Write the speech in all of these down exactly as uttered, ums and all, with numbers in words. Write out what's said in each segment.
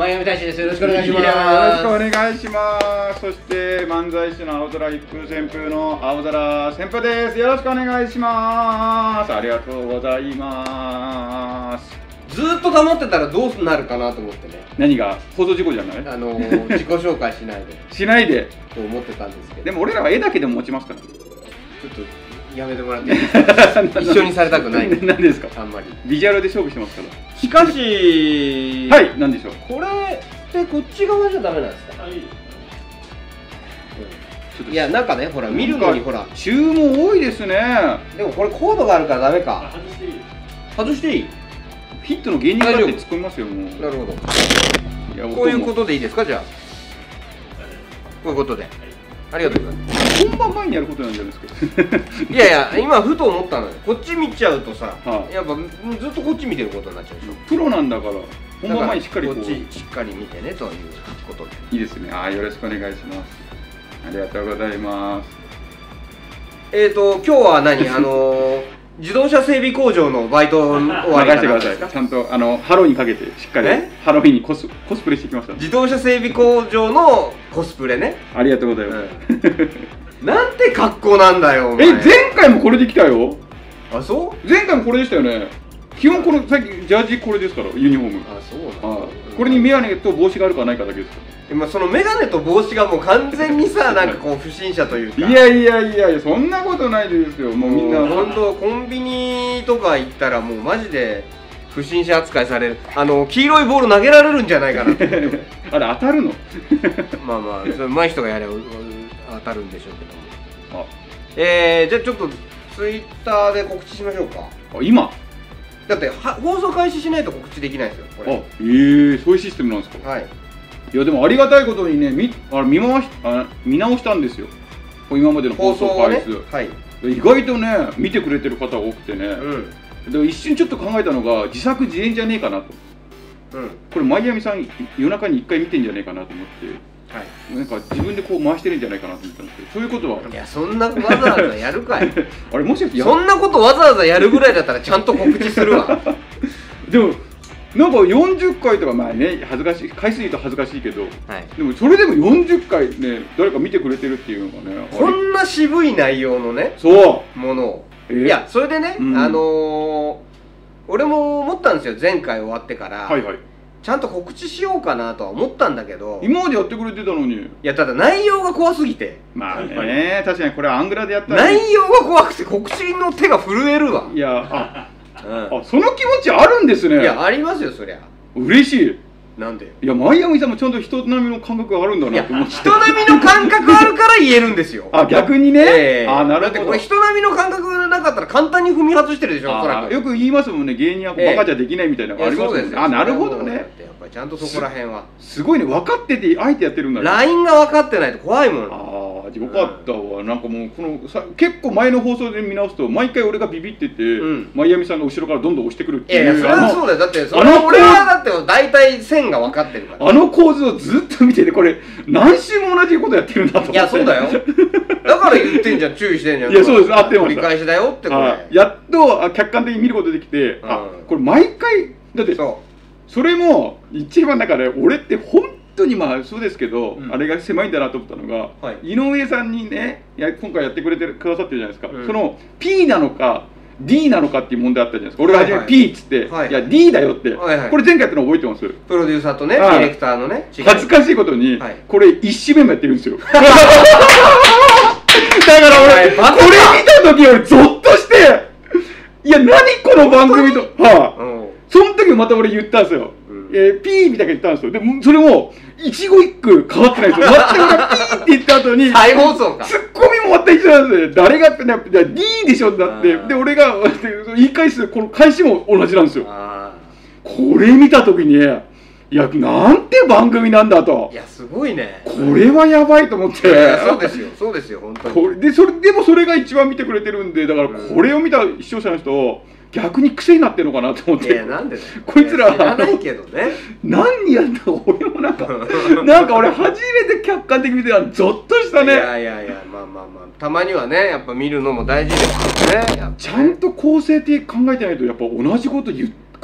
マイアミ大使です。よろしくお願いします。 よろしくお願いします。そして漫才師の青空一風旋風の青空旋風です。よろしくお願いします。ありがとうございます。 ずーっと黙ってたらどうなるかなと思ってね。 何が放送事故じゃない？ あのー、自己紹介しないでしないでと思ってたんですけど。 でも俺らは絵だけでも持ちますから。ちょっとやめてもらっていいですか？一緒にされたくない。 何ですか？ あんまりビジュアルで勝負してますから。 しかし、 はい、何でしょう。 これってこっち側じゃダメなんですか？いや、なんかね、ほら見るのにほら注文多いですね。 でもこれコードがあるからダメか。外していい？外していい？ ヒットの芸人からって突っ込みますよ、もう。 なるほど。いや、こういうことでいいですか、じゃあ。こういうことで。ありがとうございます。 本番前にやることなんじゃないですか。 いやいや、今ふと思ったのよ。こっち見ちゃうとさ、はあ、やっぱずっとこっち見てることになっちゃうでしょ。 プロなんだから、本番前にしっかりこうこっちしっかり見てねということで。 いいですね。ああ、よろしくお願いします。ありがとうございます。 えっと、今日は何あのー自動車整備工場のバイト終わりかな。 任せてください。ちゃんとあのハロウィンにかけてしっかりハロウィンにコスコスプレしてきました。 自動車整備工場のコスプレね。 ありがとうございます。 うん、なんて格好なんだよ。 え、前回もこれで来たよ。 あ、そう？ 前回もこれでしたよね。基本このさっきジャージこれですからユニフォーム。 あ、そうなんだ。 これにメガネと帽子があるかないかだけですから。 今そのメガネと帽子がもう完全にさ、なんかこう不審者というか。 いやいやいやいや、そんなことないですよ。もうみんな本当コンビニとか行ったらもうマジで不審者扱いされる。あの黄色いボール投げられるんじゃないかなってあれ当たるの？ まあまあそれ上手い人がやれば当たるんでしょうけども。あ、えー、じゃあちょっとツイッターで告知しましょうか。 あ、今？ だっては放送開始しないと告知できないですよこれ。 あ、えー、そういうシステムなんですか？はい。いやでもありがたいことにね、見あ見回しあ見直したんですよ。今までの放送回数、ね、はい、意外とね見てくれてる方が多くてね、うん、で一瞬ちょっと考えたのが自作自演じゃねえかなと、うん、これマイアミさん夜中にいっかい見てんじゃねえかなと思って、はい、なんか自分でこう回してるんじゃないかなと思ったんですけど、そういうことは。 いや、そんなわざわざやるかいあれもしかしてそんなことわざわざやるぐらいだったらちゃんと告知するわでもなんかよんじゅっかいとか、まあね、恥ずかしい回数言うと恥ずかしいけど、はい、でもそれでもよんじゅっかいね誰か見てくれてるっていうのがね、 こんな渋い内容のね、 そうものを、えー、いやそれでね、うん、あのー、俺も思ったんですよ、前回終わってから、はいはい、ちゃんと告知しようかなとは思ったんだけど、 今までやってくれてたのに。いや、ただ内容が怖すぎて。まあね、確かにこれアングラでやったら内容が怖くて告知の手が震えるわ。いや、 あうん、あ、その気持ちあるんですね。 いや、ありますよ、そりゃ。 嬉しい。 なんで？ いや、マイアミさんもちゃんと人並みの感覚があるんだなと思って。 人並みの感覚あるから言えるんですよ。 あ、逆にね。えー、あ、なるほど。 だってこれ人並みの感覚がなかったら簡単に踏み外してるでしょ、おそらく。 よく言いますもんね、芸人はバカじゃできないみたいなのがありますもんね。あ、なるほどね。 やっぱりちゃんとそこら辺は。 すごいね、分かっててあえてやってるんだね。 ラインが分かってないと怖いもん。 ああ、よかったわ。なんかもうこのさ結構前の放送で見直すと毎回俺がビビってて、うん、マイアミさんが後ろからどんどん押してくるっていう。いやいや、それはそうだよ。だってそれは俺はだって大体線が分かってるから。あの構図をずっと見てて、これ何週も同じことやってるんだと思って。いや、そうだよ。だから言ってんじゃん、注意してんじゃん。いや、そうです。あってます。繰り返しだよってこれ。やっと客観的に見ることできて、あ、これ毎回だってそれも一番だから俺って本当にまあそうですけど、あれが狭いんだなと思ったのが、井上さんにね、今回やってくれてくださってるじゃないですか。その P なのかディー なのかっていう問題あったじゃないですか。俺が初め P っつって、いや ディー だよって。これ前回やったの覚えてます？プロデューサーとね、ディレクターのね。恥ずかしいことに、これ一周目もやってるんですよ。だから俺、これ見た時俺ゾッとして、いや何この番組と、はい。その時もまた俺言ったんですよ。えー、ピーみたいな言ったんですよ。でもそれも一語一句変わってないですよ。全くピーって言った後に再放送かツッコミもまた一緒なんですよ。誰がってね、ディーでしょだって。で俺が言い返すこの返しも同じなんですよ。これ見た時にいやなんて番組なんだと。いやすごいね。これはやばいと思って。そうですよそうですよ本当に。これでそれでもそれが一番見てくれてるんで、だからこれを見た視聴者の人逆に癖になってるのかなと思って。いやなんでこいつら知らないけどね。何やったの俺もなんかなんか俺初めて客観的に見てたらゾッとしたね。いやいやいやまあまあまあたまにはねやっぱ見るのも大事ですよね。ちゃんと構成的考えてないとやっぱ同じこと言って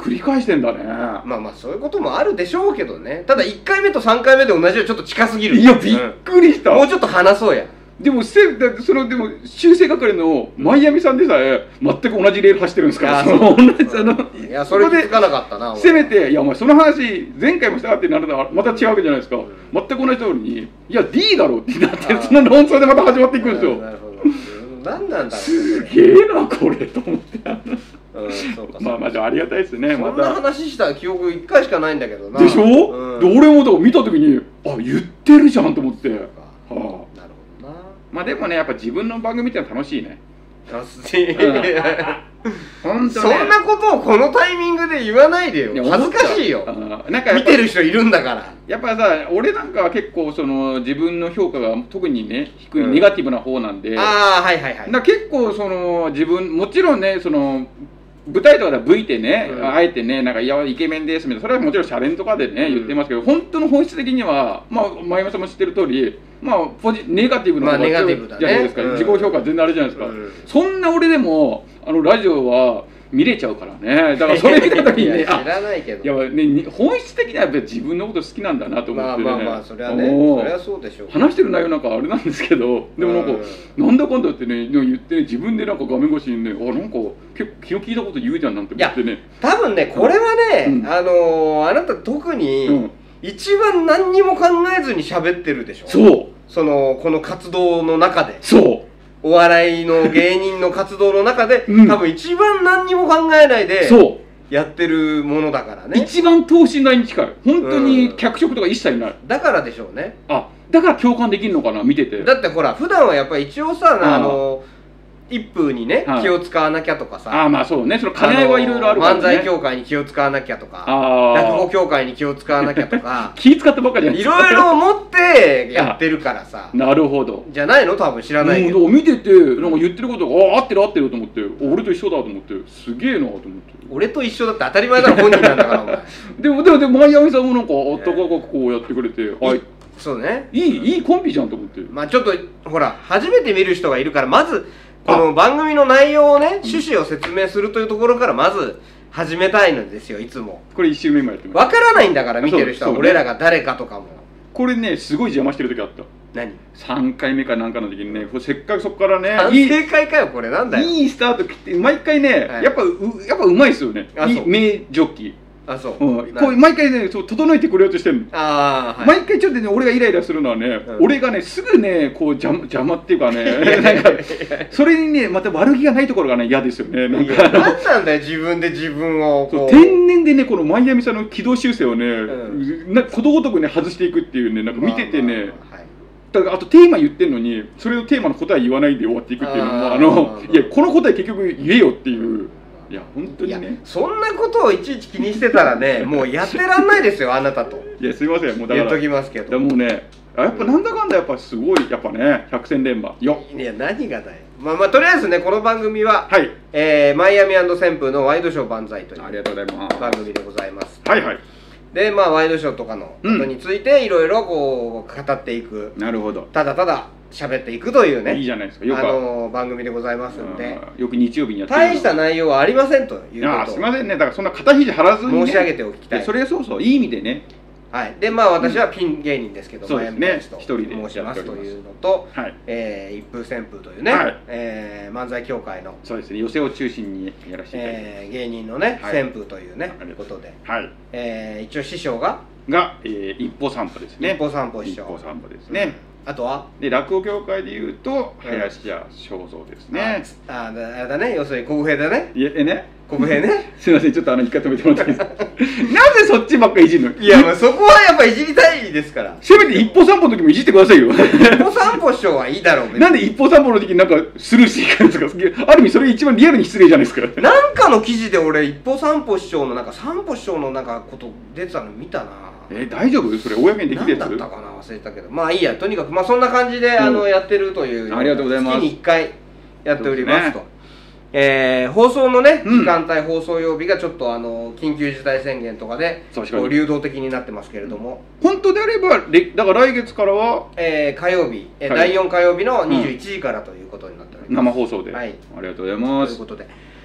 繰り返してんだね。 まあまあそういうこともあるでしょうけどね。ただいっかいめとさんかいめで同じよ、ちょっと近すぎる。 いやびっくりした、 うん、もうちょっと話そうや。 でもせそのでも修正係のマイアミさんでさえ全く同じレール走ってるんですから、その同じあのいやそれ気づかなかったな。 せめていやお前その話前回もしたってなるのはまた違うわけじゃないですか、うん、全く同じ通りにいや D だろうってなってその論争でまた始まっていくんですよ。 なるほど。何なんだろう、ね、 すげえなこれと思ってうん、そうかまあまあじゃあありがたいですね。 そんな話した記憶いっかいしかないんだけどな。 でしょ、うん、で俺もだから見た時にあ言ってるじゃんと思って、はあ、なるほどな。まあでもねやっぱ自分の番組ってのは楽しいね。 あすい、うん、本当ね、そんなことをこのタイミングで言わないでよ。恥ずかしいよ。なんか見てる人いるんだから。 やっぱさ俺なんかは結構その自分の評価が特にね低い、うん、ネガティブな方なんで、 ああはいはいはい。 だ結構その自分もちろんねその舞台とかでは V てね、うん、あえてねなんかいやイケメンですみたいなそれはもちろんシャレンとかでね、うん、言ってますけど本当の本質的にはまあ前山さんも知ってる通りまあポジネガティブな方が強いじゃないですか、自己評価全然あれじゃないですか、うん、そんな俺でもあのラジオは見れちゃうからね。だからそれ見た時にねいや知らないけどいや、ね、本質的にはやっぱり自分のこと好きなんだなと思って、ね、 まあまあまあそれはねそれはそうでしょう。 話してる内容なんかあれなんですけどでもなんか、うん、なんだかんだってね言って、ね、自分でなんか画面越しにねあなんか結構気の利いたこと言うじゃんなんて思ってね。 多分ねこれはね、うん、あのー、あなた特に、うん、一番何にも考えずに喋ってるでしょ。 そうそのこの活動の中で。 そうお笑いの芸人の活動の中で、うん、多分一番何にも考えないでやってるものだからね。 一番等身大に近い。本当に脚色とか一切ない、 うん、だからでしょうね。 あだから共感できるのかな見てて。 だってほら普段はやっぱり一応さあの一風にね気を使わなきゃとかさ、 ああまあそうねその兼ね合いはいろいろあるからね。 漫才協会に気を使わなきゃとか落語協会に気を使わなきゃとか気使ってばっかりじゃないいろいろ思ってやってるからさなるほどじゃないの多分知らないけど、 うん、見ててなんか言ってることがあ合ってる合ってると思って俺と一緒だと思ってすげえなと思って。 俺と一緒だって当たり前だろ本人なんだからお前でもでもでもマイアミさんもなんかあったかくこうやってくれて、はいそうねいいいいコンビじゃんと思って。 まあちょっとほら初めて見る人がいるからまずこの番組の内容をね趣旨を説明するというところからまず始めたいのですよ。いつもこれいち週目もやってます。 分からないんだから見てる人は俺らが誰かとかも。 これねすごい邪魔してる時あった。 何さんかいめかなんかの時にねせっかくそこからね正解かよこれなんだよ。 いいスタート切って毎回ね、はい、やっぱうやっぱうまいですよね。いい名ジョッキー。 あそう、 うん、こう毎回ねそう整えてくれようとしてるの。 あ、はい、 毎回ちょっとね俺がイライラするのはね、うん、俺がねすぐねこう邪魔、邪魔っていうかねなんかそれにねまた悪気がないところがね嫌ですよね。なんか何なんだよ自分で自分をこう天然でねこのマイアミさんの軌道修正をね、うん、なことごとくね外していくっていうねなんか見ててね、まあまあはい、だからあとテーマ言ってんのにそれのテーマの答え言わないで終わっていくっていうのもあのいやこの答え結局言えよっていう。いや本当にねそんなことをいちいち気にしてたらねもうやってらんないですよあなたと。 いやすいませんもうだから言っときますけど。 もうねやっぱなんだかんだやっぱすごいやっぱね百戦錬磨よ。 いや何がだよ。まあまあとりあえずねこの番組は、 はいえー、マイアミ&旋風のワイドショー万歳というありがとうございます番組でございます。 はいはい。 でまあワイドショーとかのことについていろいろこう語っていく、 うん、なるほどただただ喋っていくというねいいじゃないですかよくあの番組でございますんでよく日曜日にやってる大した内容はありませんということをすいませんねだからそんな肩肘張らずに、ね、 申し上げておきたい。 それそうそういい意味でねはいでまあ私はピン芸人ですけど、 うん、そうですね一人で申しますというのと、 はいえー、一風旋風というね、はいえー、漫才協会のそうですね寄席を中心にやらせていただいて、 えー、芸人のね、はい、旋風というねことで、 はいえー、一応師匠がが、えー、一歩散歩ですね。 一歩散歩師匠。 一歩散歩ですね。 うん、あとはで落語協会でいうと林家正蔵ですね。 あああれだね要するに国兵だね。 いえね。 国兵ね。 すみませんちょっとあの一回止めてもらっていいですか。なぜそっちばっかりいじるの？ いやまあそこはやっぱいじりたいですから。 せめて一歩散歩の時もいじってくださいよ。一歩散歩師匠はいいだろう。 なんで一歩散歩の時になんかスルーしていくんですか。ある意味それ一番リアルに失礼じゃないですか。 なんかの記事で俺一歩散歩師匠のなんか散歩師匠のなんかこと出てたの見たな。 えー、大丈夫それ公にできるやつ何だったかな忘れたけどまあいいやとにかくまあそんな感じで、うん、あのやってるというありがとうございます月にいっかいやっておりますと、ねえー、放送のね、うん、時間帯放送曜日がちょっとあの緊急事態宣言とかでこう流動的になってますけれども、 うん、本当であればだから来月からは、 えー、火曜日、えー、だいよん火曜日のにじゅういちじからということになっております、 生放送で、 はい、 ありがとうございますということで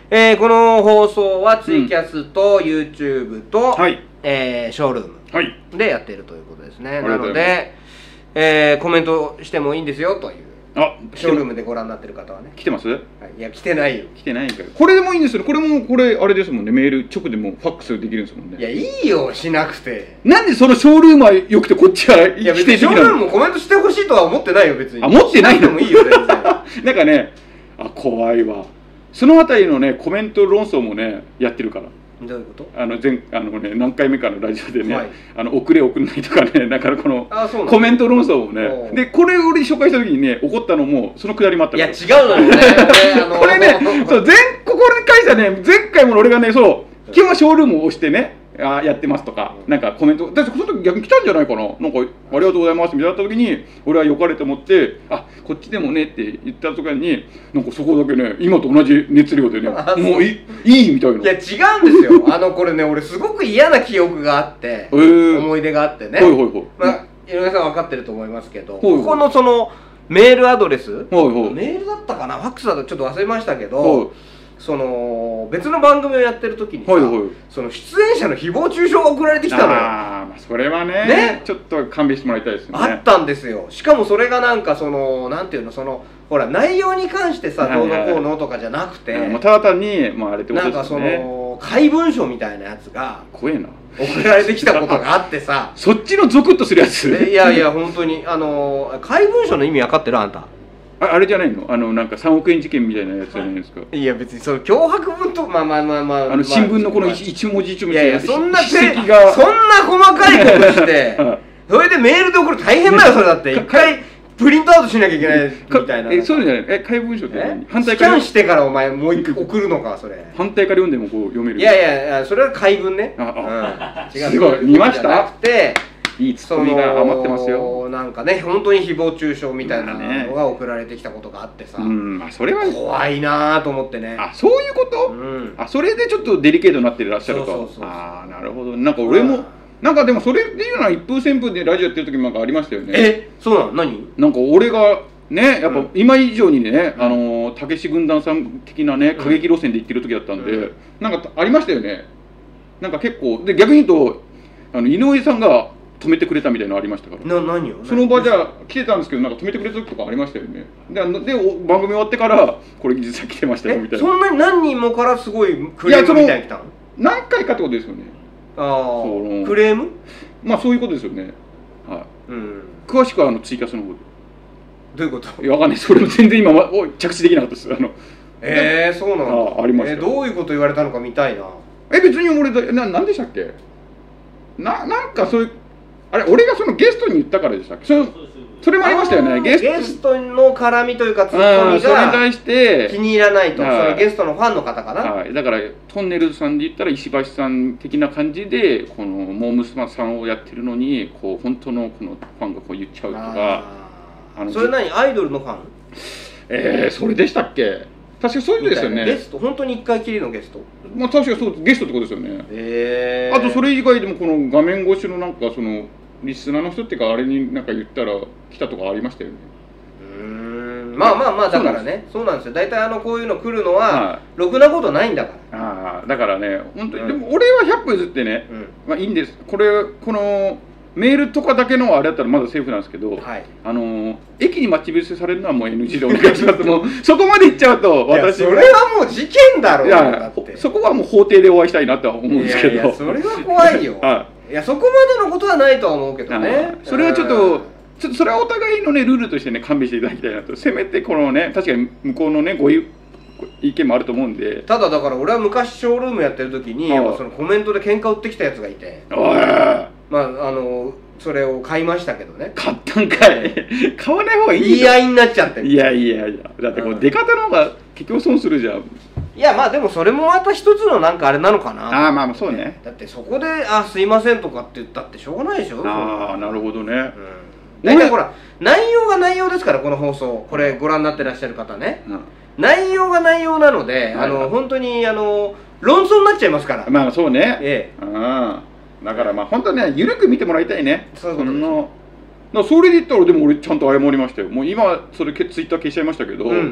えー、この放送はツイキャスと YouTube と、 はい、 えー、ショールームでやっているということですね、はい、なので、えー、コメントしてもいいんですよという。あ、ショールームでご覧になってる方はね。 来てます？はい、 いや、来てないよ。 来てないんかよ。これでもいいんですよ。これも、これ、あれですもんね。メール直でもファックスできるんですもんね。 いや、いいよ、しなくて。 なんでそのショールームはよくて、こっちは否定的なの？いや、別にショールームもコメントしてほしいとは思ってないよ、別に。 あ、持ってないの？ でもいいよ、全然。 なんかね、あ、怖いわ。そのあたりのね、コメント論争もね、やってるから。 どういうこと？ あの前あのね何回目かのラジオでね、はい、あの送れ送んないとかね、だからこのコメント論争もね、でこれを俺紹介した時にね怒ったのもそのくだりもあったから。 いや違うのよね。 これね、そう前ここに関してはね、前回も俺がね、そう基本はショールームを押してね、あやってますとか、なんかコメント、だってその時逆に来たんじゃないかな、なんかありがとうございますみたいな時に、俺はよかれと思って、あこっちでもねって言った時に、なんかそこだけね、今と同じ熱量でね、もういいいいみたいな。 いや違うんですよ、あのこれね、俺すごく嫌な記憶があって、えー、思い出があってね、はいはいはい、まあ、井上さん分かってると思いますけど、はいはい、ここのそのメールアドレス、はいはい、メールだったかな、ファックスだとちょっと忘れましたけど、はい、その別の番組をやってる時にさ、はいはい、その出演者の誹謗中傷が送られてきたのよ。 ああ、まあそれは ね, ねちょっと勘弁してもらいたいですね。 あったんですよ。しかもそれがなんかそのなんていうの、そのほら内容に関してさ、どうのこうのとかじゃなくて、 もうただ単に、まあ、あれってことですね、 なんかその怪文書みたいなやつが怖えな送られてきたことがあってさそっちのゾクッとするやつ。 いやいや本当にあの怪文書の意味分かってる？あんたあ, あれじゃないの、あのなんかさんおくえん事件みたいなやつじゃないですか。 いや別にその脅迫文とまあまあまあまあ、 あの新聞のこの一文字一文字、 いやいやそんな筆跡がそんな細かいことしてそれでメールで送る大変だよ。それだって一回プリントアウトしなきゃいけないみたいな。 え、そうじゃない。え、怪文書って何？ 反対からスキャンしてからお前もう一回送るのかそれ。 反対から読んでもこう読める。 いやいやいや、それは怪文ね。ああ、うん、違う。すごい見ました？なくて。いいツッコミが余ってますよ。 なんかね、本当に誹謗中傷みたいなのが送られてきたことがあってさ、 うん、あそれは怖いなと思ってね。 あ、そういうこと？うん、あ、それでちょっとデリケートになってらっしゃると。そうそうそうそう。ああ、なるほど。なんか俺も、うん、なんかでもそれでいうのは一風旋風でラジオやってる時もなんかありましたよね。 え、そうなの？何？ なんか俺がね、やっぱ今以上にね、うん、あのたけし軍団さん的なね過激路線で行ってる時だったんで、うん、なんかありましたよね。なんか結構で逆に言うとあの井上さんが止めてくれたみたいなのありましたから。 な、何を？ その場じゃ来てたんですけど、なんか止めてくれた時とかありましたよね。で、で番組終わってからこれ実は来てましたよみたいな。 そんなに何人もからすごいクレームみたいに来たの？ 何回かってことですよね。 ああ、クレーム？ まあそういうことですよね。はい。うん。詳しくはあのツイキャスの方で。 どういうこと？ いやわかんない。それも全然今は着地できなかったです。あの。 ええ、そうなの？ あ、ありました。 え、どういうこと言われたのか見たいな。 え、別に俺ななんでしたっけ？ななんかそういう。あれ俺がそのゲストに言ったからでしたっけ？そ, それもありましたよね。 ゲス ト, ゲストの絡みというかツッコミそれに対して気に入らないと、それゲストのファンの方かな、 はい、だからトンネルズさんで言ったら石橋さん的な感じでこのモームスマさんをやってるのにこう本当のこのファンがこう言っちゃうとか。 あのそれ何アイドルのファン？ えー、それでしたっけ？確かそういうですよね。 ゲスト本当に一回きりのゲスト？ まあ確かそうゲストってことですよね。えー、あとそれ以外でもこの画面越しのなんかそのリスナーの人っていうかあれになんか言ったら来たとかありましたよね。 うーん、まあまあまあだからね、そうなんですよ。大体あのこういうの来るのはろくなことないんだから。 ああ、だからね本当に、うん、でも俺はひゃっぽ譲ってね、うん、まあいいんです。これこのメールとかだけのあれだったらまだセーフなんですけど、はい、あの駅に待ち伏せされるのはもう エヌジー でお願いします。もうそこまで行っちゃうと私それはもう事件だろう。いやだってそこはもう法廷でお会いしたいなとは思うんですけど。いやいやそれは怖いよ。はい、いやそこまでのことはないとは思うけどね。 それはちょっとちょっとそれはお互いのねルールとしてね勘弁していただきたいなと。せめてこのね確かに向こうのねご意見もあると思うんで。 ただだから俺は昔ショールームやってる時にやっぱそのコメントで喧嘩売ってきたやつがいて、まああのそれを買いましたけどね。 買ったんかい。買わない方がいい。 言い合いになっちゃってる。 いやいやいやだってこう出方の方が結局損するじゃん。 いやまあでもそれもまた一つのなんかあれなのかな。 ああまあまあそうね。 だってそこで「あすいません」とかって言ったってしょうがないでしょ。 ああなるほどね。うん、 大体ほら内容が内容ですからこの放送これご覧になってらっしゃる方ね、うん、内容が内容なので、はい、あの本当にあの論争になっちゃいますから。 まあそうね。ええ。うんだからまあ本当ね緩く見てもらいたいね。 そういうことです。 そのそれで言ったらでも俺ちゃんと謝りましたよ。もう今それツイッター消しちゃいましたけど、うん、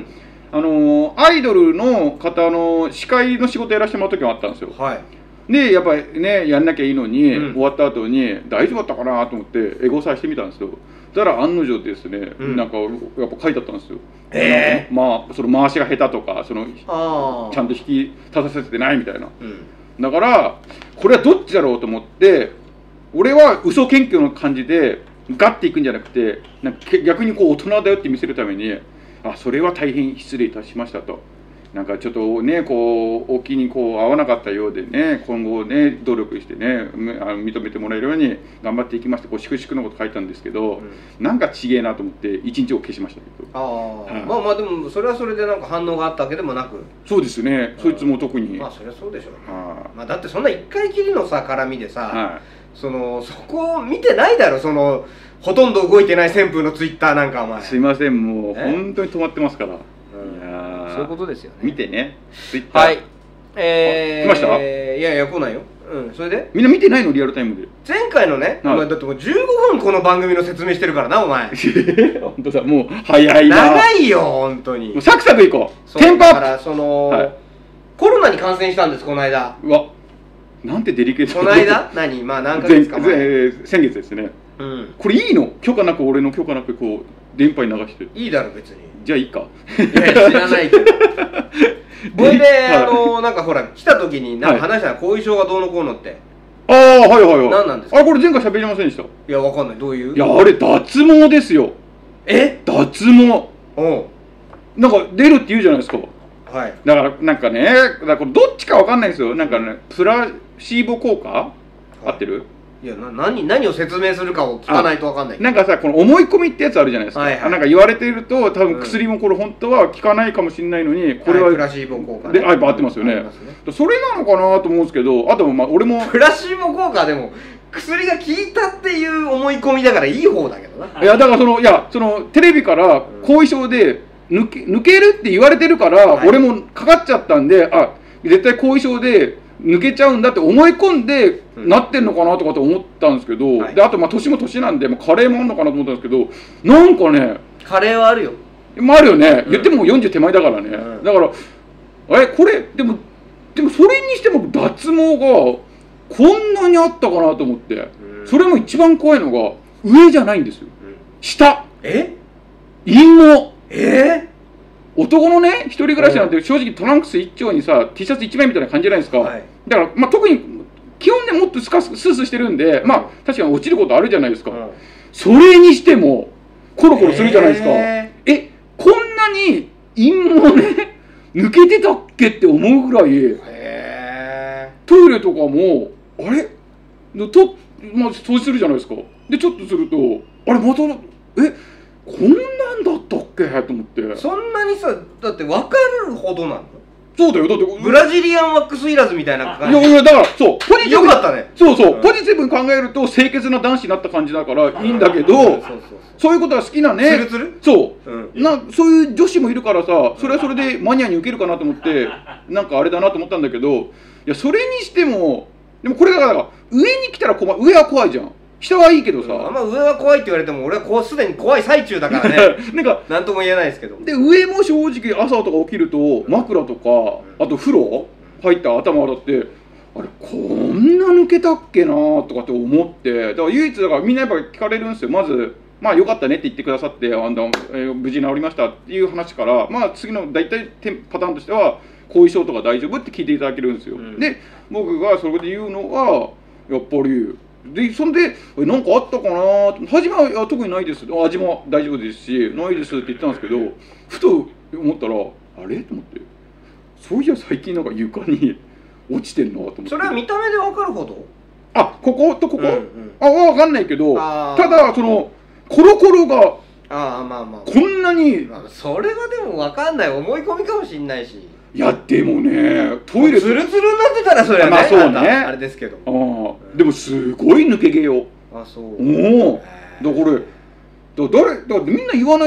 あのアイドルの方の司会の仕事やらせてもらう時もあったんですよ。はい、でやっぱりねやんなきゃいいのに、うん、終わった後に大丈夫だったかなと思ってエゴサしてみたんですよ。だから案の定ですね、うん、なんかやっぱ書いてあったんですよ。えー、まあその回しが下手とかそのちゃんと引き立たせてないみたいな、うん、だからこれはどっちだろうと思って、俺は嘘謙虚の感じでガッていくんじゃなくて、なんか逆にこう大人だよって見せるために、あそれは大変失礼いたしましたと、なんかちょっとねこうお気にこう合わなかったようでね、今後ね努力してねあの認めてもらえるように頑張っていきまして、こう粛々のこと書いたんですけど、うん、なんかちげえなと思って一日を消しましたけど。ああ、 はい、まあまあでもそれはそれでなんか反応があったわけでもなく。 そうですね、そいつも特に。 まあそりゃそうでしょうね。まあだってそんな一回きりのさ絡みでさ、はい、そのそこを見てないだろ、そのほとんど動いてない旋風のツイッターなんかお前。 すいません、もう本当に止まってますから。いやそういうことですよね。 見てね、ツイッター。 はい。えー、 来ました？ いやいや来ないよ。うん、それでみんな見てないのリアルタイムで。 前回のね、はい、お前だってもうじゅうごふんこの番組の説明してるからなお前。 本当だ、もう早いな。 長いよ本当に。 もうサクサクいこう。テンポアップ。だからその、はい、コロナに感染したんですこの間。 うわ、なんてデリケート。 この間何まあ何ヶ月か前。 先月ですね。うん、これいいの？許可なく、俺の許可なくこう電波に流して。 いいだろ別に。 じゃあいいか。 いや知らないけど。これであのなんかほら来た時になんか話したら後遺症がどうのこうのって。 ああはいはいはい。 何なんですか？ あこれ前回喋りませんでした。いやわかんない、どういう？ いやあれ脱毛ですよ。 え？ 脱毛。うん。なんか出るって言うじゃないですか。はい。だからなんかね、だからどっちかわかんないですよ。なんかねプラシーボ効果、はい、合ってる？ いやな 何, 何を説明するかを聞かないと分かんない。 なんかさこの思い込みってやつあるじゃないですか、はいはい、なんか言われていると多分薬もこれ本当は効かないかもしれないのに、これは、 はい、プラシーボ効果、ね、 であやっぱ合ってますよね。ねそれなのかなと思うんですけど、あとまあ俺もプラシーボ効果でも薬が効いたっていう思い込みだからいい方だけどな。 いやだからそのいやそのテレビから後遺症で抜け、抜けるって言われてるから、はい、俺もかかっちゃったんで、あ絶対後遺症で抜けちゃうんだって思い込んでなってんのかなとかと思ったんですけど、うん、であとまあ年も年なんで、まあ、カレーもあるのかなと思ったんですけど、なんかねカレーはあるよ。 まああるよね、うん、言ってもよんじゅう手前だからね、うん、だからあれこれでもでもそれにしても脱毛がこんなにあったかなと思って、うん、それも一番怖いのが上じゃないんですよ、うん、下。 え陰毛。 え男のね一人暮らしなんて正直トランクス一丁にさ T シャツ一枚みたいな感じじゃないですか、はい、だからまあ特に基本ねもっとスカススースーしてるんで、まあ確かに落ちることあるじゃないですか、うん、それにしてもコロコロするじゃないですか。えー、えこんなに陰毛ね抜けてたっけって思うぐらい、えー、トイレとかもあれと、まあ、掃除するじゃないですか。でちょっとするとあれまたえこんなんだったっけと思って。 そんなにさだって分かるほどなの？ そうだよ。だってブラジリアンワックスいらずみたいな感じ。 いやいやだからそうポジティブよかったね。 そうそう、うん、ポジティブに考えると清潔な男子になった感じだからいいんだけど、そうそうそうそういうことは好きなね。 ツルツル？ そう、うん、なそういう女子もいるからさ、それはそれでマニアに受けるかなと思ってなんかあれだなと思ったんだけど、いやそれにしてもでもこれだから上に来たら怖い、上は怖いじゃん。下はいいけどさ、うん、 あんま上は怖いって言われても俺はこうすでに怖い最中だからねなんかなんとも言えないですけど。 で上も正直朝とか起きると枕とか、うん、あと風呂入った頭洗ってあれこんな抜けたっけなとかって思って、だから唯一だからみんなやっぱ聞かれるんですよ。まずまあ良かったねって言ってくださって、あんだ、えー、無事治りましたっていう話から、まあ次の大体パターンとしては後遺症とか大丈夫って聞いていただけるんですよ、うん、で僕がそれで言うのはやっぱりでそんで何かあったかなって初めは特にないです味も大丈夫ですしないですって言ったんですけど、ふと思ったらあれと思って、そういや最近なんか床に落ちてんなと思って。 それは見た目で分かるほど？ あこことここ、うんうん、あ分かんないけど、ただそのコロコロがああまあまあこんなに、 まあ、それはでも分かんない思い込みかもしんないし。 いやでもねトイレツルツルになってたらそれはね、 まあそうねあれですけど、 あ、うん、でもすごい抜け毛よ。 あそう。 おおだからだ誰だからみんな言わないじゃん。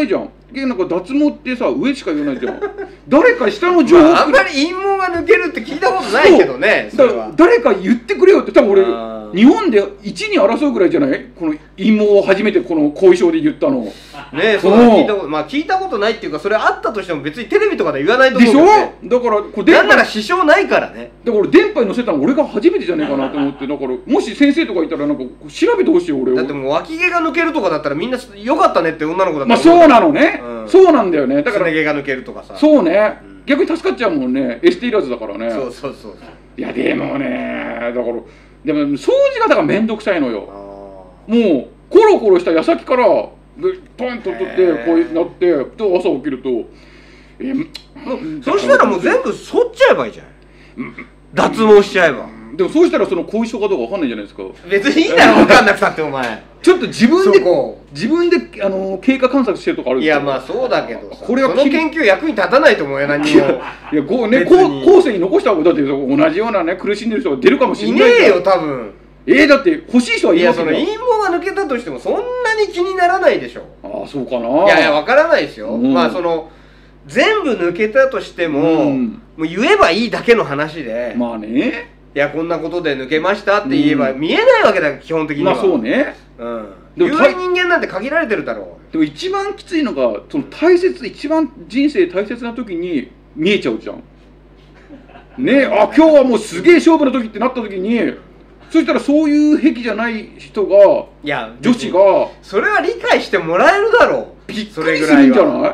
なんか脱毛ってさ上しか言わないじゃん誰か下の情報、 まあ、あんまり陰毛が抜けるって聞いたことないけどね。 それは誰か言ってくれよって。多分俺日本で一に争うぐらいじゃない、この陰毛を初めてこの後遺症で言ったのね。 え、そう聞いたこと、まあ聞いたことないっていうか、それあったとしても別にテレビとかで言わないと思うけどね。 でしょ。だからこれなんなら支障ないからね。 だから電波に乗せたの俺が初めてじゃねえかなと思って。だからもし先生とかいたらなんか調べてほしいよ俺。 だってもう脇毛が抜けるとかだったらみんなよかったねって女の子だったら。 まあそうなのね、うん、そうなんだよね。だからすね毛が抜けるとかさ。 そうね、うん、逆に助かっちゃうもんね、エステいらずだからね。 そうそうそう。 いやでもね、だからでも掃除がだから面倒くさいのよ。もうコロコロした矢先からパンと取ってこうなって朝起きるとえもうそしたらもう全部剃っちゃえばいいじゃん、うん、脱毛しちゃえば。 でもそうしたらその後遺症かどうかわかんないじゃないですか。 別にいいんだよ分かんなくたってお前ちょっと自分で自分であの経過観察してるとこあるんですよ。 いやまあそうだけどさ、これはその研究役に立たないと思うよ何も。いやこうね後世に残した方がだって同じようなね苦しんでる人が出るかもしれない。 いねえよ多分。 えー、だって欲しい人はいますよ。 いやその陰毛が抜けたとしてもそんなに気にならないでしょ。 ああそうかな。 いやいや分からないですよ、うん、まあその全部抜けたとしても、うん、もう言えばいいだけの話で、 まあね、 いやこんなことで抜けましたって言えば見えないわけだ、基本的には。 まあそうね、 うん、言う人間なんて限られてるだろう。 でも一番きついのがその大切、一番人生大切な時に見えちゃうじゃんね。あ今日はもうすげえ勝負の時ってなった時に、そしたらそういう癖じゃない人が、いや女子がそれは理解してもらえるだろう。 びっくりするんじゃない。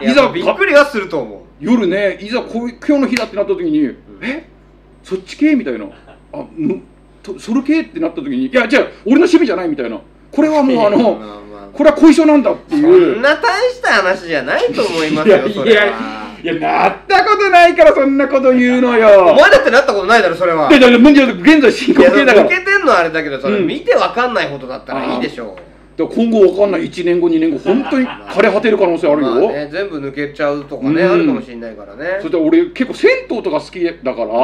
いざびっくりはすると思う。 夜ね、いざこう今日の日だってなった時に、うん、えそっち系みたいな、あむとそれ系ってなった時に、いやじゃあ俺の趣味じゃないみたいな、これはもうあの、まあまあ、これは後遺症なんだっていう。 そんな大した話じゃないと思いますよ。それは。 いや、なったことないからそんなこと言うのよ。 お前だってなったことないだろそれは。 いやだから現在進行形だから。 抜けてんのはあれだけど、それ見てわかんないことだったらいいでしょう。 今後わかんない、いちねんごにねんご本当に枯れ果てる可能性あるよ。まあね、全部抜けちゃうとかね、あるかもしれないからね。 そして俺結構銭湯とか好きだから、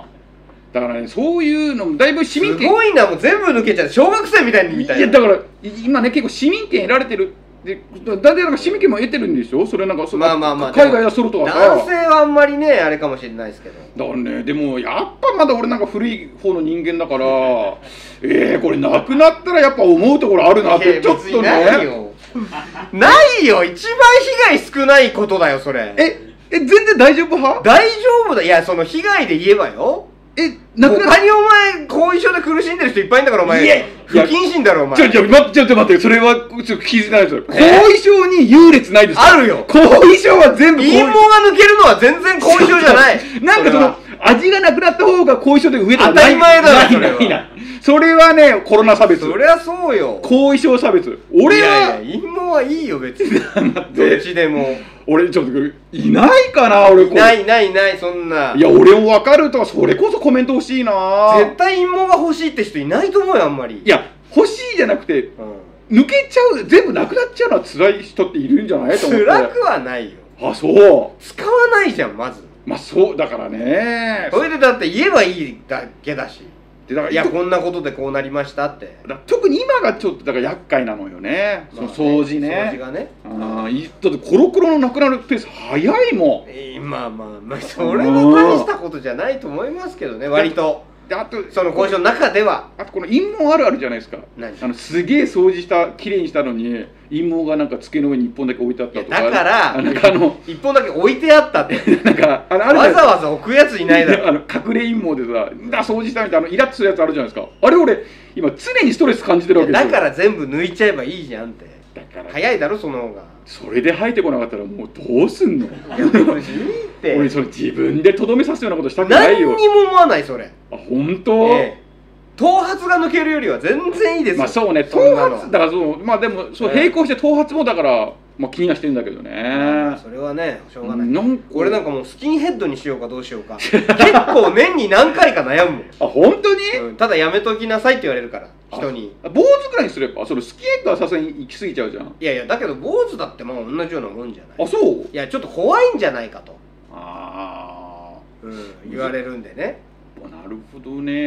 だからねそういうのだいぶ市民権すごいな、もう全部抜けちゃう、小学生みたいにみたいな。 いやだから今ね結構市民権得られてる。でだいたいなんか市民権も得てるんでしょそれ。なんかまあまあまあ海外はソロとかさ、 男性はあんまりねあれかもしれないですけど。 だからねでもやっぱまだ俺なんか古い方の人間だからえー、これなくなったらやっぱ思うところあるなってちょっとね。 ないよないよ、一番被害少ないことだよそれ。 ええ全然大丈夫派？ 大丈夫だ。いやその被害で言えばよ、 え、なくな他にお前後遺症で苦しんでる人いっぱいいんだからお前。不謹慎だろお前。 ちょちょ待ってちょっと待って、それはちょっと気づかないですよ。後遺症に優劣ないですか？ あるよ。 後遺症は全部陰毛が抜けるのは全然後遺症じゃない。 なんかその味がなくなった方が後遺症で上とか当たり前だろそれは。 それはねコロナ差別。 そりゃそうよ。 後遺症差別。俺は。いやいや陰毛はいいよ別に。どっちでも。 俺ちょっといないかな俺。 いないいないいないそんな。 いや俺も分かるとそれこそコメント欲しいな。 絶対陰毛が欲しいって人いないと思うよあんまり。 いや欲しいじゃなくて、うん、抜けちゃう全部なくなっちゃうのは辛い人っているんじゃないと思って。 辛くはないよ。 あそう。 使わないじゃんまず。 まあそうだからね。 それでだって言えばいいだけだし。でだからいやこんなことでこうなりましたって。 特に今がちょっとだから厄介なのよね。その掃除ね。 掃除がね。 ああ、だってコロコロのなくなるペース早いもん。 えー、まあまあまあそれは大したことじゃないと思いますけどね割と。であとその後遺症の中では。 あとこの陰毛あるあるじゃないですか。 何？ あのすげえ掃除したきれいにしたのに陰毛がなんか机の上に一本だけ置いてあったとか。 だからなんかあの一本だけ置いてあったってなんかあのあるわざわざ置くやついないだろ。 あの隠れ陰毛でさだ掃除したみたいなイラッとするやつあるじゃないですか。あれ俺今常にストレス感じてるわけですよ。 だから全部抜いちゃえばいいじゃんって。だから早いだろその方が。 それで生えてこなかったらもうどうすんの？俺それ自分でとどめさすようなことしたくないよ。 何にも思わないそれ。 あ本当？ ええ頭髪が抜けるよりは全然いいですよ。 まあそうね頭髪だからそうまあでもそう並行して頭髪もだからまあ気にはしてるんだけどね。 それはねしょうがない。なん俺なんかもうスキンヘッドにしようかどうしようか結構年に何回か悩むもん。 あ本当に、 うん、ただやめときなさいって言われるから人に。 坊主くらいにすればそのスキンヘッドはさすがに行き過ぎちゃうじゃん。 いやいやだけど坊主だってまあ同じようなもんじゃない。 あそう。 いやちょっと怖いんじゃないかとああ、 うん、言われるんでね。 なるほどね。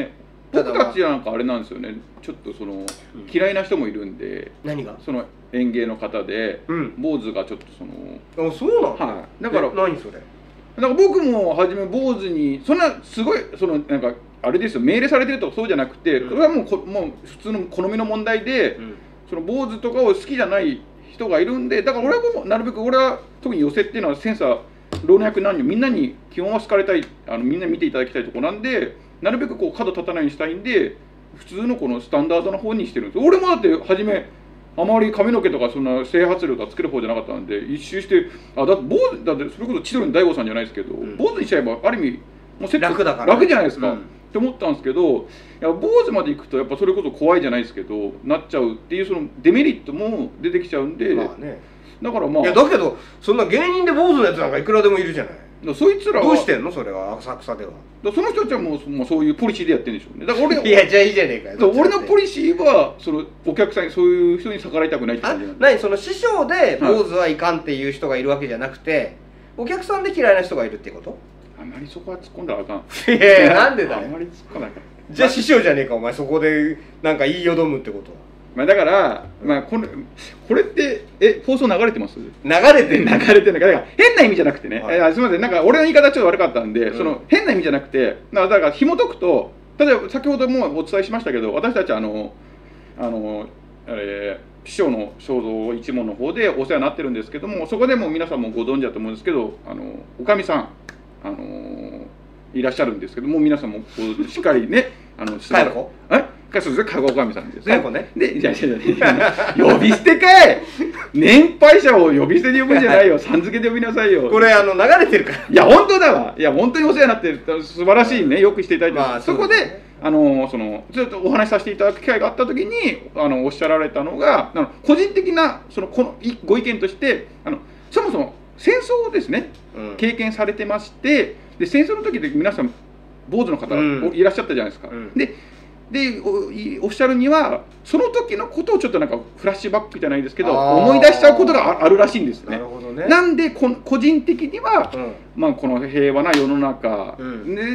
僕たちなんかあれなんですよね、ちょっとその嫌いな人もいるんで。 何が？ その園芸の方で坊主がちょっとその。 あ、そうなの？ はい。だから何それ？ だから僕も初め坊主にそんなすごいそのなんかあれですよ、命令されてるとかそうじゃなくて、それはもうこもう普通の好みの問題で、その坊主とかを好きじゃない人がいるんで、だから俺はもうなるべく俺は特に寄せっていうのはセンサー老若男女みんなに基本は好かれたい、あのみんな見ていただきたいところなんで、なるべくこう角立たないようにしたいんで普通のこのスタンダードな方にしてるんです。俺もだって初めあまり髪の毛とかそんな整髪量とかつける方じゃなかったんで、一周してあだって坊主だってそれこそ千鳥の大悟さんじゃないですけど、うん、坊主にしちゃえばある意味もうセット楽だから、ね、 楽じゃないですか、うん、って思ったんですけど、いや坊主まで行くとやっぱそれこそ怖いじゃないですけどなっちゃうっていうそのデメリットも出てきちゃうんで、まあね、だからまあいやだけどそんな芸人で坊主のやつなんかいくらでもいるじゃない。 そいつらはどうしてんのそれは浅草では。 その人たちはもう、もうそういうポリシーでやってるんでしょうね。だから俺いやじゃあいいじゃねえかよ。 俺のポリシーはそのお客さんにそういう人に逆らいたくないって感じなんで。 何その師匠で坊主はいかんっていう人がいるわけじゃなくて、はい、お客さんで嫌いな人がいるってこと？ あんまりそこは突っ込んだらあかん。 いやいやなんでだよ。 あんまり突っ込んだらあかん。 じゃあ師匠じゃねえかお前、そこでなんか言いよどむってことは。 まあだから、まあ、これこれってえ放送流れてます？流れてる流れてるだから変な意味じゃなくてね、はい、えすみませんなんか俺の言い方ちょっと悪かったんで、うん、その変な意味じゃなくてだから紐解くと、例えば先ほどもお伝えしましたけど、私たちあのあのあれ師匠の肖像一門の方でお世話になってるんですけども、そこでも皆さんもご存知だと思うんですけど、あのおかみさんあのいらっしゃるんですけども、皆さんもしっかりねあのかよこえかそうですね、かごおかみさんですね。 かよこね。 で、じゃあ、じゃあ、呼び捨てかい年配者を呼び捨てで呼ぶんじゃないよ。さん付けで呼びなさいよ。 これ、あの、流れてるから。 いや、本当だわ。いや、本当にお世話になってる。素晴らしいね。よくしていただいて、まあ、そこで、あの、その、ずっとお話しさせていただく機会があったときに、あの、おっしゃられたのが、あの個人的な、その、この、ご意見として、あの、そもそも戦争をですね、うん、経験されてまして、で、戦争の時で皆さん、坊主の方いらっしゃったじゃないですか。うん、でで お, おっしゃるにはその時のことをちょっとなんかフラッシュバックじゃないですけど思い出しちゃうことがあるらしいんですね。 なるほどね。 なんでこ個人的には、うんまあ、この平和な世の中、うん、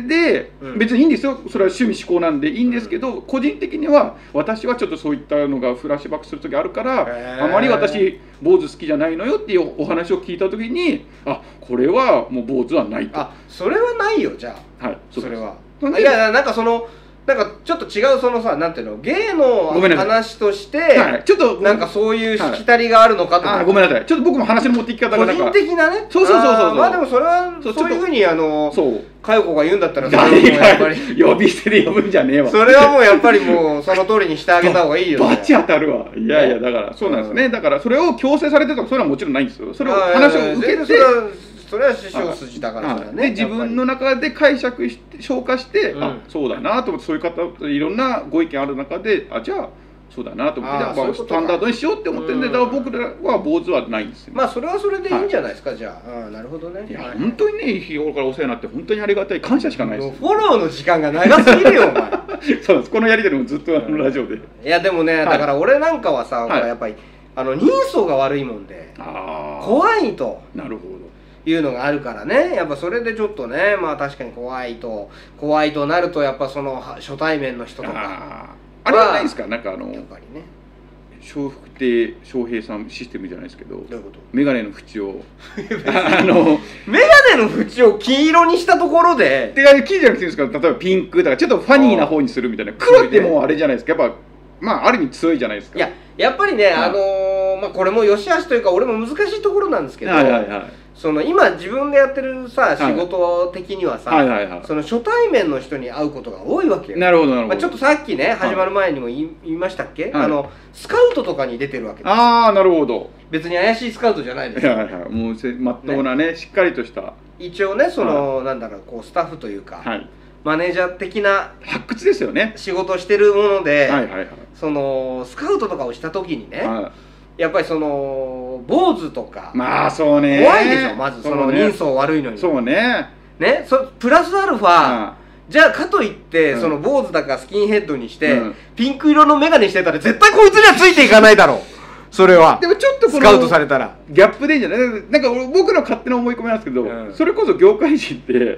で、うん、別にいいんですよ、それは趣味思考なんでいいんですけど、うん、個人的には私はちょっとそういったのがフラッシュバックする時あるからあまり私坊主好きじゃないのよっていうお話を聞いた時にあこれはもう坊主はないと。 あそれはないよじゃあ。 はいそれは。いやなんかそのなんかちょっと違うそのさなんていうの芸の話として、はい、ちょっとなんかそういうしきたりがあるのかとか、 はい、ごめんなさいちょっと僕も話の持っていき方が個人的なねそうそうそうそうまあでもそれはそういうふうにあの佳代子が言うんだったらそれはもうやっぱり呼び捨てで呼ぶんじゃねえわそれはもうやっぱりもうその通りにしてあげた方がいいよバチ当たるわいやいやだからそうなんですね、うん、だからそれを強制されてとかそういうのはもちろんないんですよそれを話を受けてそれは師匠筋だからね、 で自分の中で解釈して消化して、うん、あそうだなと思ってそういう方いろんなご意見ある中であじゃあそうだなと思ってじゃあスタンダードにしようって思ってるんでだから僕らは坊主はないんですよ、ね、 まあそれはそれでいいんじゃないですか、はい、じゃああなるほどねいや、はい、本当にね日頃からお世話になって本当にありがたい感謝しかないですフォローの時間が長すぎるよお前そうですこのやり取りもずっとあのラジオで、うん、 いやでもね、はい、だから俺なんかはさ、はい、やっぱりあの人相が悪いもんで怖いとなるほどいうのがあるからねやっぱそれでちょっとねまあ確かに怖いと怖いとなるとやっぱその初対面の人とかあれはないですかなんかあのやっぱりね笑福亭笑瓶さんシステムじゃないですけどどういうことメガネの縁をあのメガネの縁を黄色にしたところでって黄じゃなくていいですか例えばピンクとかちょっとファニーな方にするみたいな黒ってもうあれじゃないですかやっぱまあある意味強いじゃないですかいややっぱりね、はい、あのー、まあこれも良し悪しというか俺も難しいところなんですけど、はいはいはい、その今自分でやってるさ仕事的にはさ、はいはいはいはい、その初対面の人に会うことが多いわけよ。 なるほどなるほど、 まあ、ちょっとさっきね、はい、始まる前にも言い、言いましたっけ、はい、あのスカウトとかに出てるわけです。 ああなるほど別に怪しいスカウトじゃないですよ、 はいはいはい、もうまっとうなね、ねしっかりとした一応ねその、はい、なんだろうこうスタッフというか、はい、マネージャー的な発掘ですよね仕事してるもので、 はいはいはい、 そのスカウトとかをした時にね、はい、やっぱりその坊主とかまあそうね怖いでしょまずその人相悪いのにそうねねそプラスアルファじゃあかといって、うん、その坊主だかスキンヘッドにして、うん、ピンク色の眼鏡してたら絶対こいつにはついていかないだろうそれはでもちょっとこのスカウトされたらギャップでいいんじゃないなんか僕の勝手な思い込みなんですけど、うん、それこそ業界人って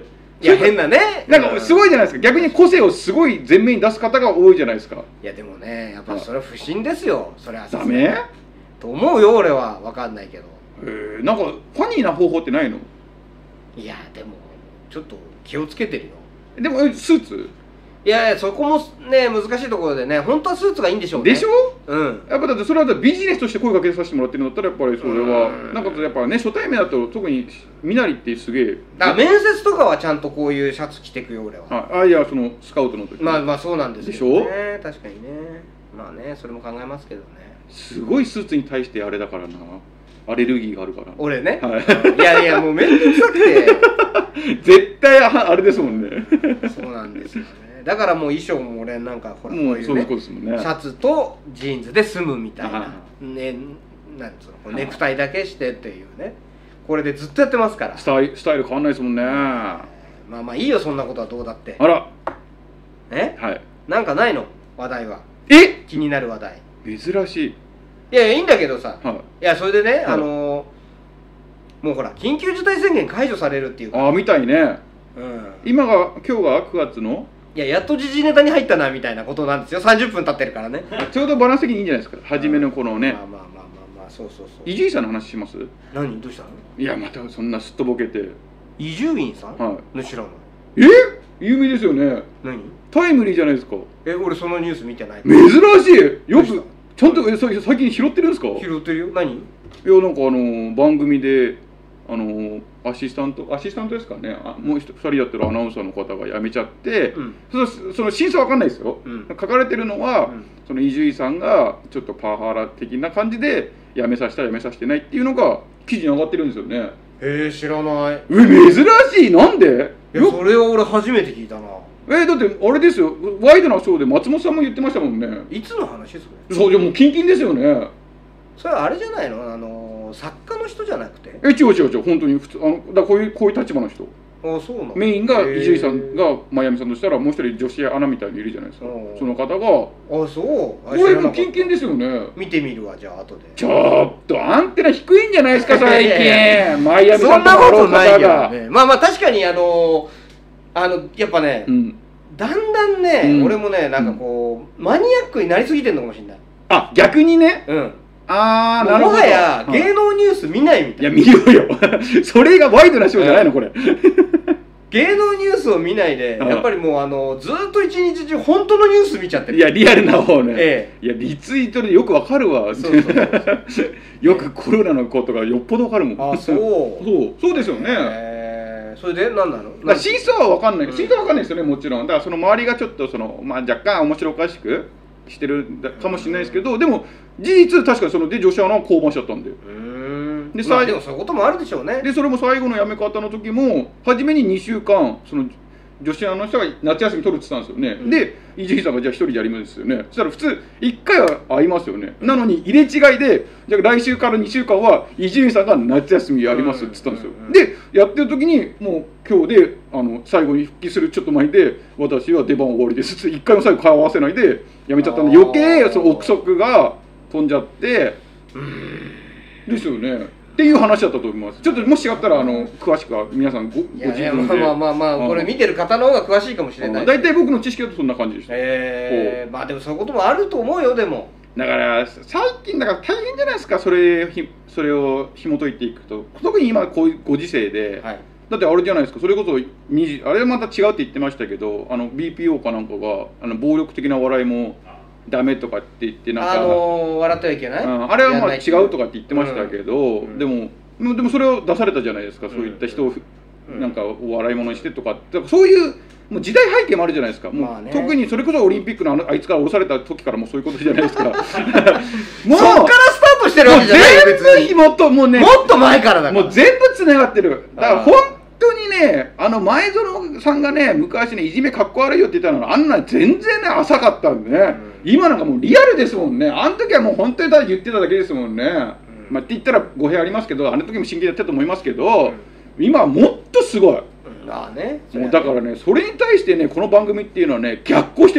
いや変なね、 なんかすごいじゃないですか。逆に個性をすごい前面に出す方が多いじゃないですか。 いやでもね、やっぱそれは不審ですよ。それはダメと思うよ、俺は。分かんないけど。 えー、なんかファニーな方法ってないの？ いやでもちょっと気をつけてるよ。 でもスーツ？ いやいや、そこもね難しいところでね、本当はスーツがいいんでしょうね。 でしょ？ うん。 やっぱだってそれはビジネスとして声かけさせてもらってるんだったら、やっぱりそれはなんかやっぱね、初対面だと特に身なりってすげえ。 だから面接とかはちゃんとこういうシャツ着てくよ俺は。 ああ、いやそのスカウトの時。 まあまあそうなんですよね。 でしょ？確かにね。まあね、それも考えますけどね。 すごいスーツに対してあれだからな。アレルギーがあるから。 俺ね。はい。いやいやもうめんどくさくて。 絶対あれですもんね。 そうなんですよね。だからもう衣装も俺なんかほらこういうね、シャツとジーンズで済むみたいなね、なんつうのネクタイだけしてっていうね、これでずっとやってますから。 スタイルスタイル変わんないですもんね。 まあまあいいよ、そんなことはどうだって。 あらえ、 はい、 なんかないの話題は。 え、 気になる話題。 珍しい。 いやいやいいんだけどさ、 はい、 いやそれでね、はい、あのー、もうほら緊急事態宣言解除されるっていうか。 ああみたいね。うん、今が今日がくがつの、 いややっと時事ネタに入ったなみたいなことなんですよ。さんじゅっぷん経ってるからね。 ちょうどバランス的にいいんじゃないですか、初めのこのね。 まあまあまあまあまあ、そうそうそう。 伊集院さんの話します？ 何どうしたの？ いやまたそんなすっとぼけて。 伊集院さん？ はい。 知らない。 え？有名ですよね。 何？ タイムリーじゃないですか。 え、俺そのニュース見てない。 珍しい。よくちゃんとえ最近拾ってるんですか？ 拾ってるよ。何？いやなんかあの番組であのアシスタントアシスタントですかね、あもうふたりやってるアナウンサーの方が辞めちゃって、うん、そのその真相わかんないですよ、うん、書かれてるのは、うん、その伊集院さんがちょっとパワハラ的な感じで辞めさせたら辞めさせてないっていうのが記事に上がってるんですよね。 へえ、知らない。 え、珍しい。なんで？ いやそれは俺初めて聞いたな。 えー、だってあれですよ、ワイドなショーで松本さんも言ってましたもんね。 いつの話ですか？ そう、じゃもうキンキンですよね。 それはあれじゃないの、あの作家の人じゃなくて？ え、違う違う違う、本当に普通、あのだこういうこういう立場の人。 ああ、そうなの。 メインが伊集院さんが真弓さんとしたら、もう一人女子アナみたいにいるじゃないですか。その方が。 ああ、そう。これもキンキンですよね。 見てみるわ、じゃあ後で。 ちょっとアンテナ低いんじゃないですか最近。真弓さんとそんなことないけどね。まあまあ確かにあのあのやっぱね、うん、だんだんね、うん、俺もねなんかこう、うん、マニアックになりすぎてるのかもしれない。 あ、逆にね。 うん。 ああ、なるほど。 もはや芸能ニュース見ないみたいな。 いや見ようよ。それがワイドなショーじゃないのこれ。 芸能ニュースを見ないで、やっぱりもうあのずっと一日中本当のニュース見ちゃってる。 いやリアルな方ね。 ええ、 いやリツイートでよくわかるわ。そうそうそうよくコロナのことがよっぽどわかるもん。 あ、そう。 そうそうですよね。 えー、それで何なの？ まあ真相はわかんない。真相はわかんないですよね、もちろん。だからその周りがちょっとそのまあ若干面白おかしくしてるかもしれないですけど、でも事実確かにそので女子アナは降板しちゃったんで。 で、まあ、でもそういうこともあるでしょうね。 でそれも最後の辞め方の時も初めににしゅうかんその女子アナの人が夏休み取るって言ったんですよね、うん、で伊集院さんがじゃあ一人でやりますよね。そしたら普通いっかいは会いますよね、うん、なのに入れ違いでじゃあ来週からにしゅうかんは伊集院さんが夏休みやりますって言ったんですよ、うんうんうん、でやってる時にもう今日であの最後に復帰するちょっと前で私は出番終わりですっていっかいも最後顔合わせないで辞めちゃったんで余計その憶測が飛んじゃってですよねっていう話だったと思います。ちょっともし違ったらあの詳しくは皆さんごご自分で。いやいやまあまあまあまあこれ見てる方の方が詳しいかもしれない。 大体僕の知識だとそんな感じでした。 ええー、まあでもそういうこともあると思うよ。でもだから最近だから大変じゃないですか。それそれを紐解いていくと、特に今こういうご時世で、はい、だってあれじゃないですか。それこそにじあれはまた違うって言ってましたけど、あの ビーピーオー かなんかがあの暴力的な笑いもダメとかって言ってなんか、 あのー、笑ってはいけない、うん、 あれはまあ違うとかって言ってましたけど、うん、でもでもそれを出されたじゃないですか、うん、そういった人を、うん、なんか笑い物にしてとか、だからそういうもう時代背景もあるじゃないですか。もう、まあね、特にそれこそオリンピックの あ, のあいつから降ろされた時からもうそういうことじゃないですか。もうそっからスタートしてるわけじゃないよ別に。 もっともうねもっと前からだからもう全部つながってる。だから本当にね、あの前園さんがね昔ねいじめかっこ悪いよって言ったのあんな全然ね浅かったんでね、うん、今なんかもうリアルですもんね。あの時はもう本当にただ言ってただけですもんね、うん、まあって言ったら語弊ありますけど、あの時も真剣だったと思いますけど、うん、今はもっとすごい。 ああね、 もうだからねそれに対してねこの番組っていうのはね逆行してる。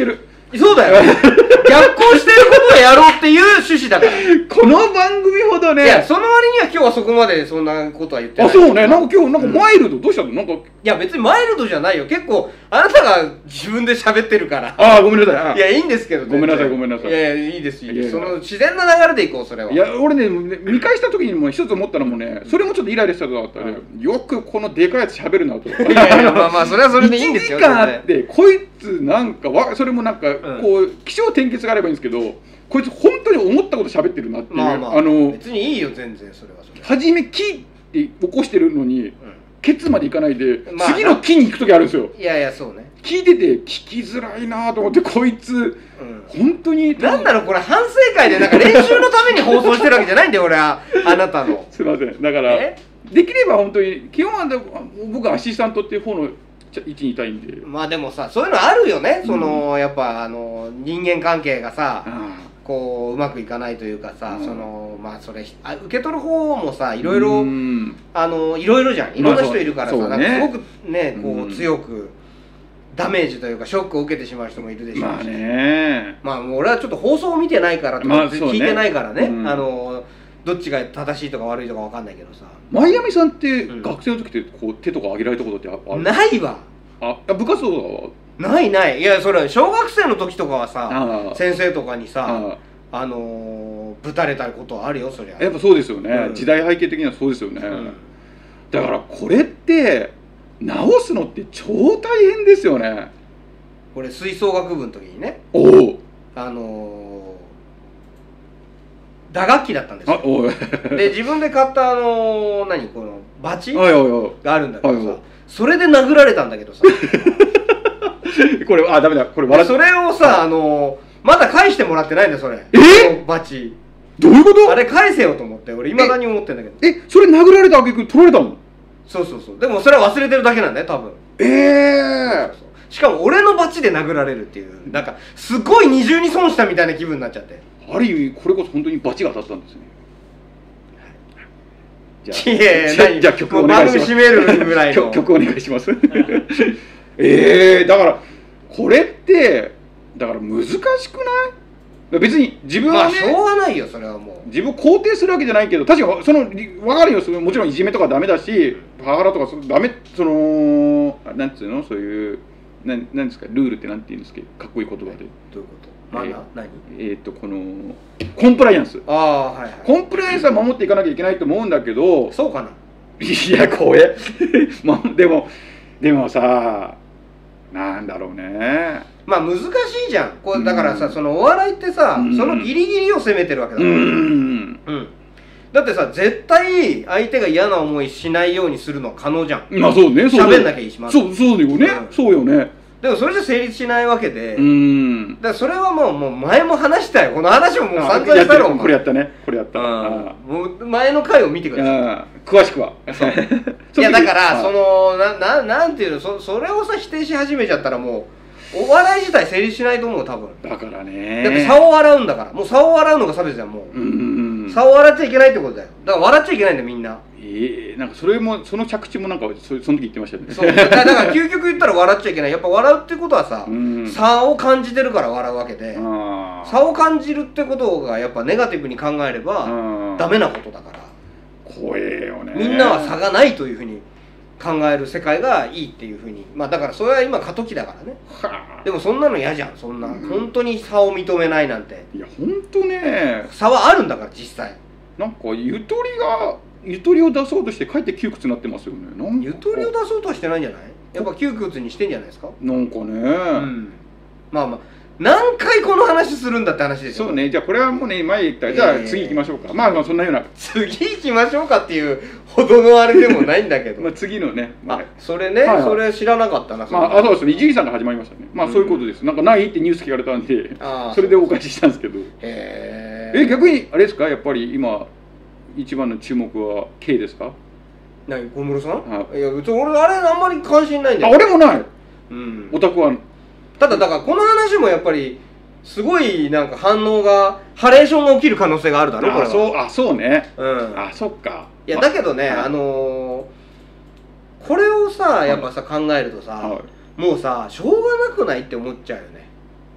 そうだよ逆行してることをやろうっていう趣旨だからこの番組ほどね。 いやその割には今日はそこまでそんなことは言ってない。 あ、そうね。なんか今日なんかマイルド、うん、どうしたのなんか。いや別にマイルドじゃないよ。結構あなたが自分で喋ってるから。 ああごめんなさい。 いやいいんですけど。 ごめんなさいごめんなさい。 いやいやいいですいいです。その自然な流れでいこうそれは。 いや俺ね見返した時にも一つ思ったのもね、それもちょっとイライラしたことがあったね。うん、よくこのでかいやつ喋るなと。いやいやまあまあそれはそれでいいんですよ。 いちじかんあってこいつなんかわそれもなんかこう起承転結があればいいんですけど、こいつ本当に思ったこと喋ってるなっていう。 まあまあ、あの別にいいよ全然それはそれ。 初め木って起こしてるのに、うん、ケツまでいかないで、まあ、次の木に行く時あるんですよ。 いやいやそうね。 聞いてて聞きづらいなと思ってこいつ、うん、本当になんだろうこれ反省会でなんか練習のために放送してるわけじゃないんだよ俺はあなたの。 すいませんだからできれば本当に基本は僕はアシスタントっていう方の位置にいたいんで。 まあでもさそういうのあるよね、うん、そのやっぱあの人間関係がさ、うん、こううまくいかないというかさ、うん、そのまあそれ受け取る方もさいろいろ、うん、あのいろいろじゃんいろんな人いるからさ、まあね、なんかすごくねこう強くダメージというかショックを受けてしまう人もいるでしょうし、 まあねまあもう俺はちょっと放送を見てないからとか、まあね、聞いてないからね、うん、あのどっちが正しいとか悪いとかわかんないけどさ。 マイアミさんって学生の時ってこう手とか上げられたことってある？ ないわ。 あ部活動はないない。いやそれ小学生の時とかはさ先生とかにさあ、あのー、ぶたれたことはあるよそりゃ。 やっぱそうですよね、うん、時代背景的にはそうですよね、うん、だからこれって直すのって超大変ですよね。 これ吹奏楽部の時にねおおあのー打楽器だったんですよ。で自分で買ったあのー、何このバチがあるんだけどさ、それで殴られたんだけどさこれあダメだこれ笑それをさあのー、まだ返してもらってないんだよそれ。 えバチどういうこと？ あれ返せよと思って俺未だに思ってんだけど。 えそれ殴られたあげく取られたの？ そうそうそうでもそれは忘れてるだけなんだよ多分。 ええー、 しかも俺のバチで殴られるっていうなんかすごい二重に損したみたいな気分になっちゃって。 ある意味これこそ本当にバチが当たったんですね。 じゃあ、いやいやじゃあ曲お願いします。番組締めるぐらいの曲お願いします。ええー、だからこれってだから難しくない？別に自分はね、 まあしょうがないよそれはもう。 自分を肯定するわけじゃないけど確かにその分かるよそれもちろんいじめとかダメだしパワハラとかダメそのなんつうのそういうななんですかルールってなんて言うんですかかっこいい言葉で。どういうこと？マナー？何？ えっとこのコンプライアンス。 ああはいはい。 コンプライアンスは守っていかなきゃいけないと思うんだけど。 そうかな。 いや怖え。まあでもでもさなんだろうね。まあ難しいじゃん。こうだからさ、うん、そのお笑いってさ、うん、そのギリギリを攻めてるわけだから。うん。うん。だってさ絶対相手が嫌な思いしないようにするのは可能じゃん。 まあそうね。 喋んなきゃいいします。 そうそうよね。うん、そうよね。 でもそれじゃ成立しないわけで、うん、だからそれはもうもう前も話したよ。この話ももう散々したろ。 これやったねこれやった。 もう前の回を見てください。詳しくは。 いやだからそのなななんていうの そ, それをさ否定し始めちゃったらもうお笑い自体成立しないと思う多分。 だからね。 だって差を笑うんだからもう差を笑うのが差別じゃんもう。うん差を笑っちゃいけないってことだよ。だから笑っちゃいけないんだよみんな。 えー、なんかそれもその着地もなんか そ, その時言ってましたよね。 そうだから究極言ったら笑っちゃいけない。やっぱ笑うってことはさ、うん、差を感じてるから笑うわけで、差を感じるってことがやっぱネガティブに考えればダメなことだから。 怖えよね。 みんなは差がないというふうに考える世界がいいっていうふうに。まあだからそれは今過渡期だからね。でもそんなの嫌じゃんそんな、うん、本当に差を認めないなんて。 いや本当ね差はあるんだから実際。 なんかゆとりがゆとりを出そうとしてかえって窮屈になってますよね。なんゆとりを出そうとはしてないんじゃない？やっぱ窮屈にしてんじゃないですか。 なんかね、うん、 まあまあ何回この話するんだって話ですよ。 そうね。じゃあこれはもうね前言ったじゃあ次行きましょうか。まあまあそんなような次行きましょうかっていうほどのあれでもないんだけどまあ次のね、 まあ、それね、はいはい、それ知らなかったな。 まあ、あそうですね伊集院さんが始まりましたね。まあそういうことです、うん、なんかないってニュース聞かれたんでそれでお返ししたんですけど。へえ逆にあれですかやっぱり今一番の注目は K ですか？ 何小室さん？はい、いや別に俺あれあんまり関心ないんだよ。 あ俺もない。うん。オタクは。 ただだからこの話もやっぱりすごいなんか反応がハレーションが起きる可能性があるだろこれは。 あそうあそうね。 うん。 あそっか。 いやだけどね、まあ、あのー、これをさやっぱさ、はい、考えるとさ、はい、もうさしょうがなくないって思っちゃうよね。 え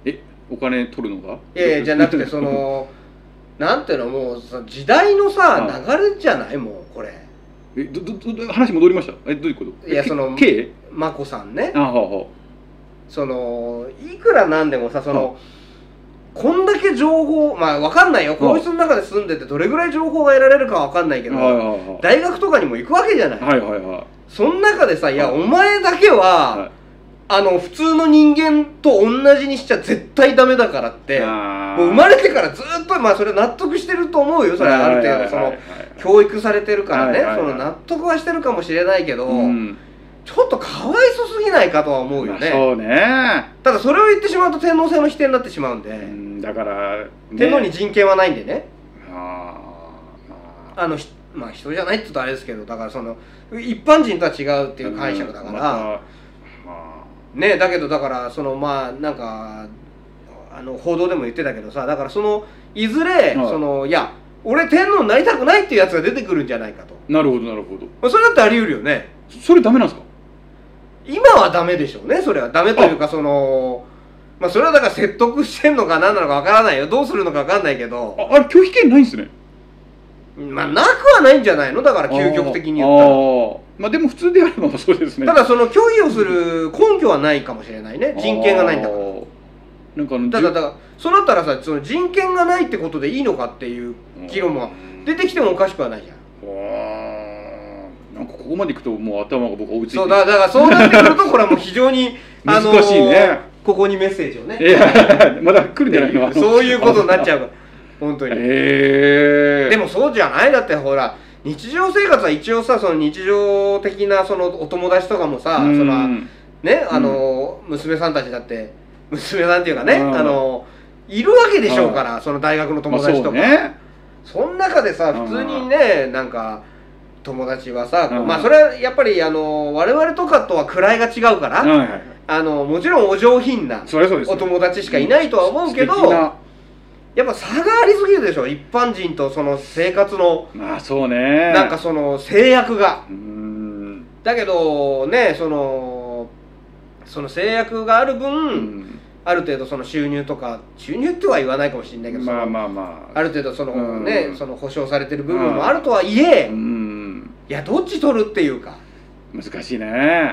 お金取るのが。 いやいやじゃなくてそのなんていうのもうさ時代のさ流れじゃないもうこれ。 えどどど話戻りました。えどういうこと。 いやその K 眞子さんね。 あはは。 そのいくらなんでもさそのこんだけ情報まあわかんないよ皇室の中で住んでてどれぐらい情報が得られるかわかんないけど大学とかにも行くわけじゃない。 はいはいはい。 その中でさいやお前だけはあの普通の人間と同じにしちゃ絶対ダメだからってもう生まれてからずっとまあそれ納得してると思うよそれはある程度その教育されてるからねその納得はしてるかもしれないけどちょっとかわいそすぎないかとは思うよね。 そうね。 ただそれを言ってしまうと天皇制の否定になってしまうんでうんだから、ね、 天皇に人権はないんでねああのまあ人じゃないって言うとあれですけどだからその一般人とは違うっていう解釈だから、ねだけどだからそのまあなんかあの報道でも言ってたけどさだからそのいずれそのいや俺天皇になりたくないっていうやつが出てくるんじゃないかと。 なるほどなるほど。 それだってあり得るよね。 それダメなんですか。 今はダメでしょうねそれはダメというかそのまあそれはだから説得してんのか何なのかわからないよどうするのかわかんないけどああれ拒否権ないんですね。 まあなくはないんじゃないのだから究極的に言ったらあまあでも普通であればそうですね。 ただその拒否をする根拠はないかもしれないね人権がないんだからなんかあのただだからそうなったらさその人権がないってことでいいのかっていう議論も出てきてもおかしくはないじゃん。 なんかここまでいくともう頭が僕追いついてそうだだからそうなってくるとこれはもう非常に難しいねここにメッセージをねいやまだ来るんじゃないのそういうことになっちゃうから本当にへえでもそうじゃないだってほら日常生活は一応さその日常的なそのお友達とかもさそのねあの娘さんたちだって娘さんっていうかねあのいるわけでしょうからその大学の友達とかその中でさ普通にねなんか友達はさ、まあそれはやっぱりあの我々とかとは位が違うから、あのもちろんお上品なお友達しかいないとは思うけど、やっぱ差がありすぎるでしょ一般人とその生活のまあそうねなんかその制約が。だけどねそのその制約がある分ある程度その収入とか収入っては言わないかもしれないけどまあまあまあある程度そのねその保障されてる部分もあるとはいえいやどっち取るっていうか難しいね。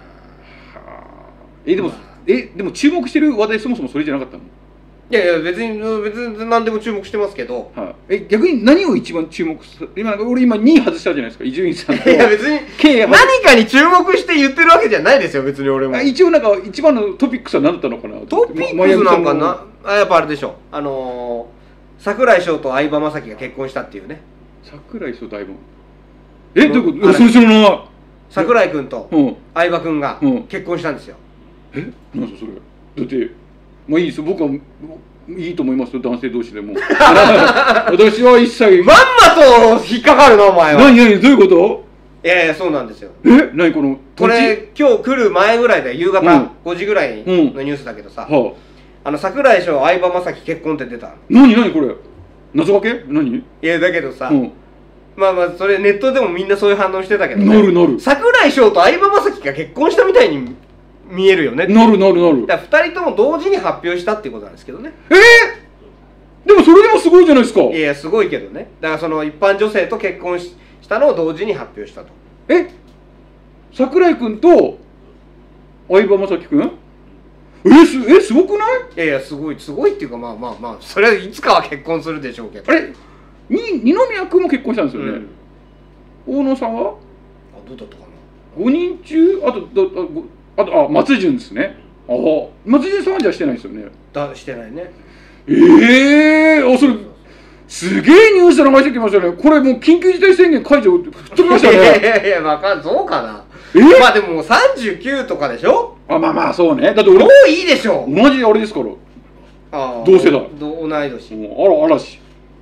えでもえでも注目してる話題そもそもそれじゃなかったの。 いやいや別に別に何でも注目してますけど、 はい、え逆に何を一番注目する今俺今にい外したじゃないですか伊集院さんと。 いや別に何かに注目して言ってるわけじゃないですよ別に俺も。 一応なんか一番のトピックスは何だったのかな。 トピックスなんかなあやっぱあれでしょあのー、櫻井翔と相葉雅紀が結婚したっていうね。 櫻井翔と相葉えどういうことそれ知らない。 櫻井君と相葉君が結婚したんですよ。 え何ですかそれだってまあいいですよ僕はいいと思いますよ男性同士でも私は一切まんまと引っかかるなお前は。 何何どういうこと。 いやいやそうなんですよ。 え何このこれ今日来る前ぐらいで夕方ごじぐらいのニュースだけどさ、うんうん、あの櫻井翔相葉雅紀結婚って出た。 何何これ謎かけ何。いやだけどさ、うん、まあまあそれネットでもみんなそういう反応してたけど、 ね、なるなる櫻井翔と相葉雅紀が結婚したみたいに見えるよね。 なるなるなる。 だからふたりとも同時に発表したっていうことなんですけどね。 えー、でもそれでもすごいじゃないですか。 いやいやすごいけどね。だからその一般女性と結婚 し, したのを同時に発表したと。 え櫻井君と相葉雅紀君えすえすごくない。 いやいやすごいすごいっていうかまあまあまあそれはいつかは結婚するでしょうけど。 あれに二宮君も結婚したんですよね、うん、大野さんはあどうだったかなごにん中あとあとあ松潤ですね。あ松潤さんはじゃあしてないですよね。 だしてないね。 ええー、あそれすげえニュースで流してきましたね。これもう緊急事態宣言解除吹っ飛びましたね。 いやいやいやわかんそうかな。えまあでももうさんじゅうきゅうとかでしょ。 あまあまあそうね。だって俺もういいでしょ。 同じあれですから。 あ同世代。 同い年。 あら嵐。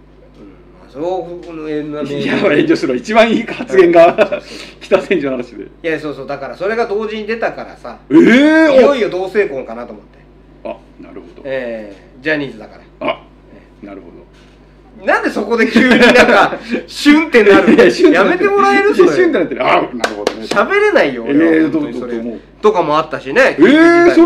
そういや炎上する一番いい発言が北千住の話で。いやそうそうだからそれが同時に出たからさ、 えー、 いよいよ同性婚かなと思って。 あなるほど。 ええー、ジャニーズだから。 あ、えー、なるほど。 なんでそこで急になんかシュンってなるの。やめてもらえるそれ。 シュンってなってる。あなるほどね。 喋れないよ。 ええー、どうどうどうも。 とかもあったしね。 ええー、それはすごい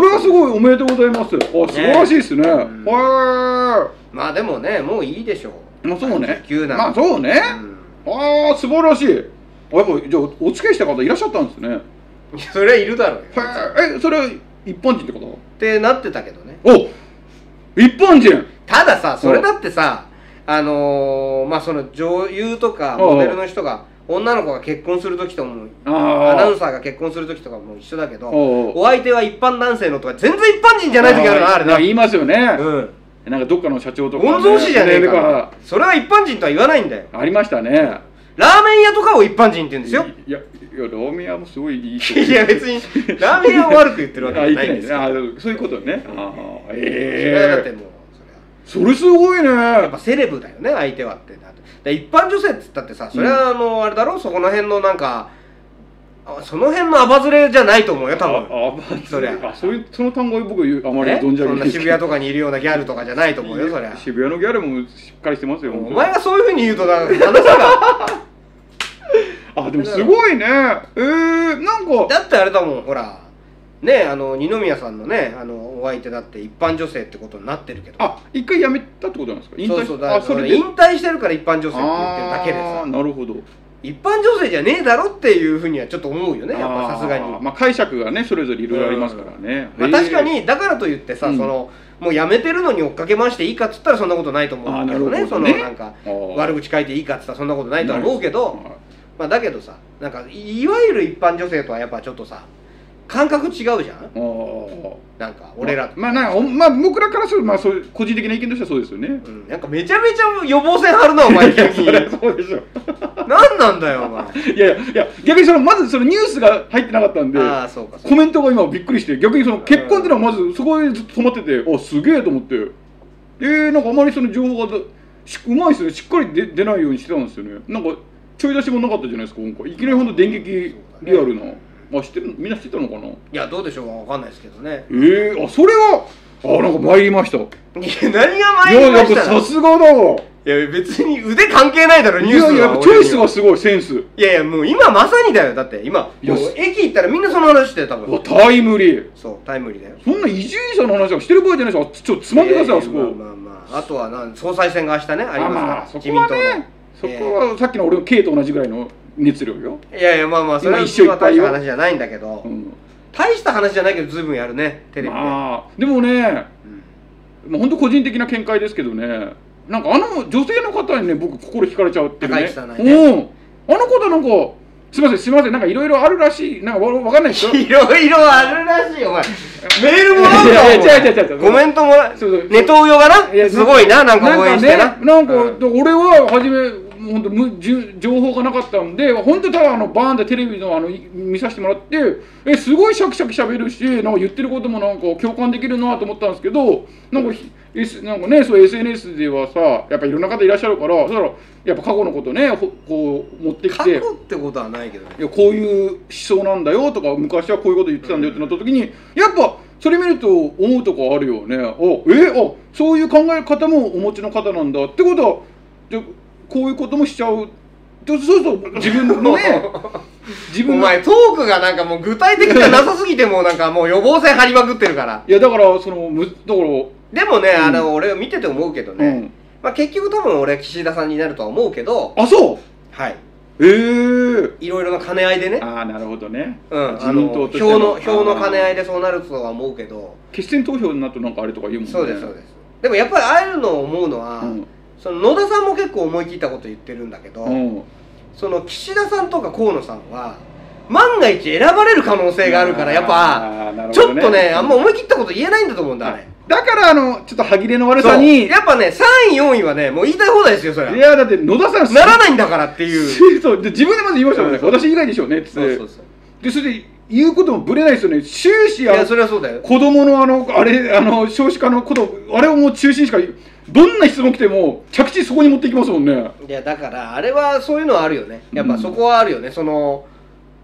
いおめでとうございます。あ、素晴らしいですね。へえ。 まあでもね、もういいでしょう。 まあそうね。 きゅうなまあそうね。ああ、素晴らしい。やっぱじゃあお付き合いした方いらっしゃったんですね。 それはいるだろうよ。 え、それは一般人ってこと？ ってなってたけどね。 お、一般人。 たださ、それだってさ、あのー、まあその女優とかモデルの人が女の子が結婚する時ともアナウンサーが結婚する時とかも一緒だけど、お相手は一般男性のとか全然一般人じゃない時あるな、あれな。 言いますよね。 うん。 なんかどっかの社長とか、 御曹司じゃねえか。それは一般人とは言わないんだよ。 ありましたね。 ラーメン屋とかを一般人って言うんですよ。 いや、いや、ラーメン屋もすごいいい。 いや、別にラーメン屋を悪く言ってるわけじゃないんですよ。 あ、そういうことね。ああ、 ええ。だってもうそれすごいね。 やっぱセレブだよね、相手はって。一般女性っつったってさ、それはあのあれだろ、そこの辺のなんかその辺のアバズレじゃなりよ多分。 アバズレ。あ、そういうその単語を僕あまり存じ上げない。 そんな渋谷とかにいるようなギャルとかじゃないと思うよ、そりゃ。 渋谷のギャルもしっかりしてますよ。 お前がそういうふうに言うとなんか話があ、でもすごいね。えー、なんかだってあれだもん、ほらね、あの二宮さんのね、あのお相手だって一般女性ってことになってるけど。 あ、一回辞めたってことなんですか？ そうそう、だから引退してるから一般女性って言ってるだけでさ。 なるほど。 一般女性じゃねえだろっていうふうにはちょっと思うよね、やっぱさすがに。 まあ解釈がねそれぞれいろいろありますからね。 まあ確かにだからといってさ、そのもう辞めてるのに追っかけ回していいかっつったらそんなことないと思うけどね。そのなんか悪口書いていいかっつったらそんなことないとは思うけど、まあだけどさ、なんかいわゆる一般女性とはやっぱちょっとさ感覚違うじゃん。なんか俺らとまあまあまあ僕らからするとまあそういう個人的な意見としてはそうですよね。 うん、なんかめちゃめちゃ予防線張るなお前。 逆にそうでしょ。 何なんだよお前。 いやいやいや、逆にそのまずそのニュースが入ってなかったんで、 ああそうか。 コメントが今びっくりして、逆にその結婚っていうのはまずそこでずっと止まってて、あ、すげえと思って、えー、なんかあまりその情報がうまいですね、しっかり出出ないようにしてたんですよね。なんかちょい出しもなかったじゃないですか今回。いきなりほんと電撃リアルな。あ、知ってる、みんな知ってたのかな。いや、どうでしょうか、わかんないですけどね。 ええー、あ、それはあ、なんか参りました。いや、 何が参りました。 いや、さすがだわ。 いや、別に腕関係ないだろ、ニュースは。 いやいや、チョイスがすごい、センス。いやいや、もう今まさにだよ。だって今、駅行ったらみんなその話してる、多分。 タイムリー。 そう、タイムリーだよ。 そんな伊集院さんの話はしてる場合じゃないですか。ちょっとつまんでください、あそこ。まあまあまあ、あとはなん総裁選が明日ね、ありますから、自民党の。 そこはさっきの俺の K と同じぐらいの熱量よ。 いやいや、まあまあ、それは一緒大した話じゃないんだけど、大した話じゃないけど随分やるね、テレビで。ああ、 でもね、もう本当個人的な見解ですけどね、なんかあの女性の方にね、僕心惹かれちゃうっていうね。うん。あの方なんか、すみません、すみません、なんかいろいろあるらしい、なんかわわかんないですよ。 いろいろあるらしいよ、お前。メールもらうか。 いやいや違う違う違う。 コメントもらう。ネトウヨがな、すごいな、なんか応援してな。 なんか俺は初め。本当無情報がなかったんで、本当ただあのバーンでテレビのあの見させてもらって、えすごいシャキシャキしゃべるし、なんか言ってることもなんか共感できるなと思ったんですけど、なんか、S、なんかね、そう エスエヌエス ではさ、やっぱいろんな方いらっしゃるから、だからやっぱ過去のことね、こう持ってきて、過去ってことはないけどね。 いやこういう思想なんだよとか、昔はこういうこと言ってたんだよってなった時に、やっぱそれ見ると思うとこあるよね。あ、えあそういう考え方もお持ちの方なんだってことは。じゃこういうこともしちゃう。そうそう自分のね自分のお前トークがなんかもう具体的じゃなさすぎてもなんかもう予防線張りまくってるから。 いやだからそのむだからでもね、うん、あの俺見てて思うけどね、うん、まあ結局多分俺岸田さんになるとは思うけど。 あ、そう。 はい。 ええー、 いろいろな兼ね合いでね。 ああ、なるほどね。 うん、自民党としての票の票の兼ね合いでそうなるとは思うけど。 決選投票になるとなんかあれとか言うもんね。 そうですそうです。でもやっぱりああいうのを思うのは。うん、その野田さんも結構思い切ったこと言ってるんだけど、うん、その岸田さんとか河野さんは万が一選ばれる可能性があるからやっぱ、ね、ちょっとねあんま思い切ったこと言えないんだと思うんだあれ。 だからあのちょっと歯切れの悪さにやっぱねさんいよんいはねもう言いたい放題ですよそれは。 いやだって野田さんならないんだからっていうそうで自分でまず言いましたもんね。私以外でしょうねって。そうそうそう。でそれで言うこともぶれないですよね。終始あの子供のあのあれあの少子化のことあれをもう中心しかどんな質問来ても着地そこに持っていきますもんね。 いやだからあれはそういうのはあるよね。やっぱそこはあるよね。うん、その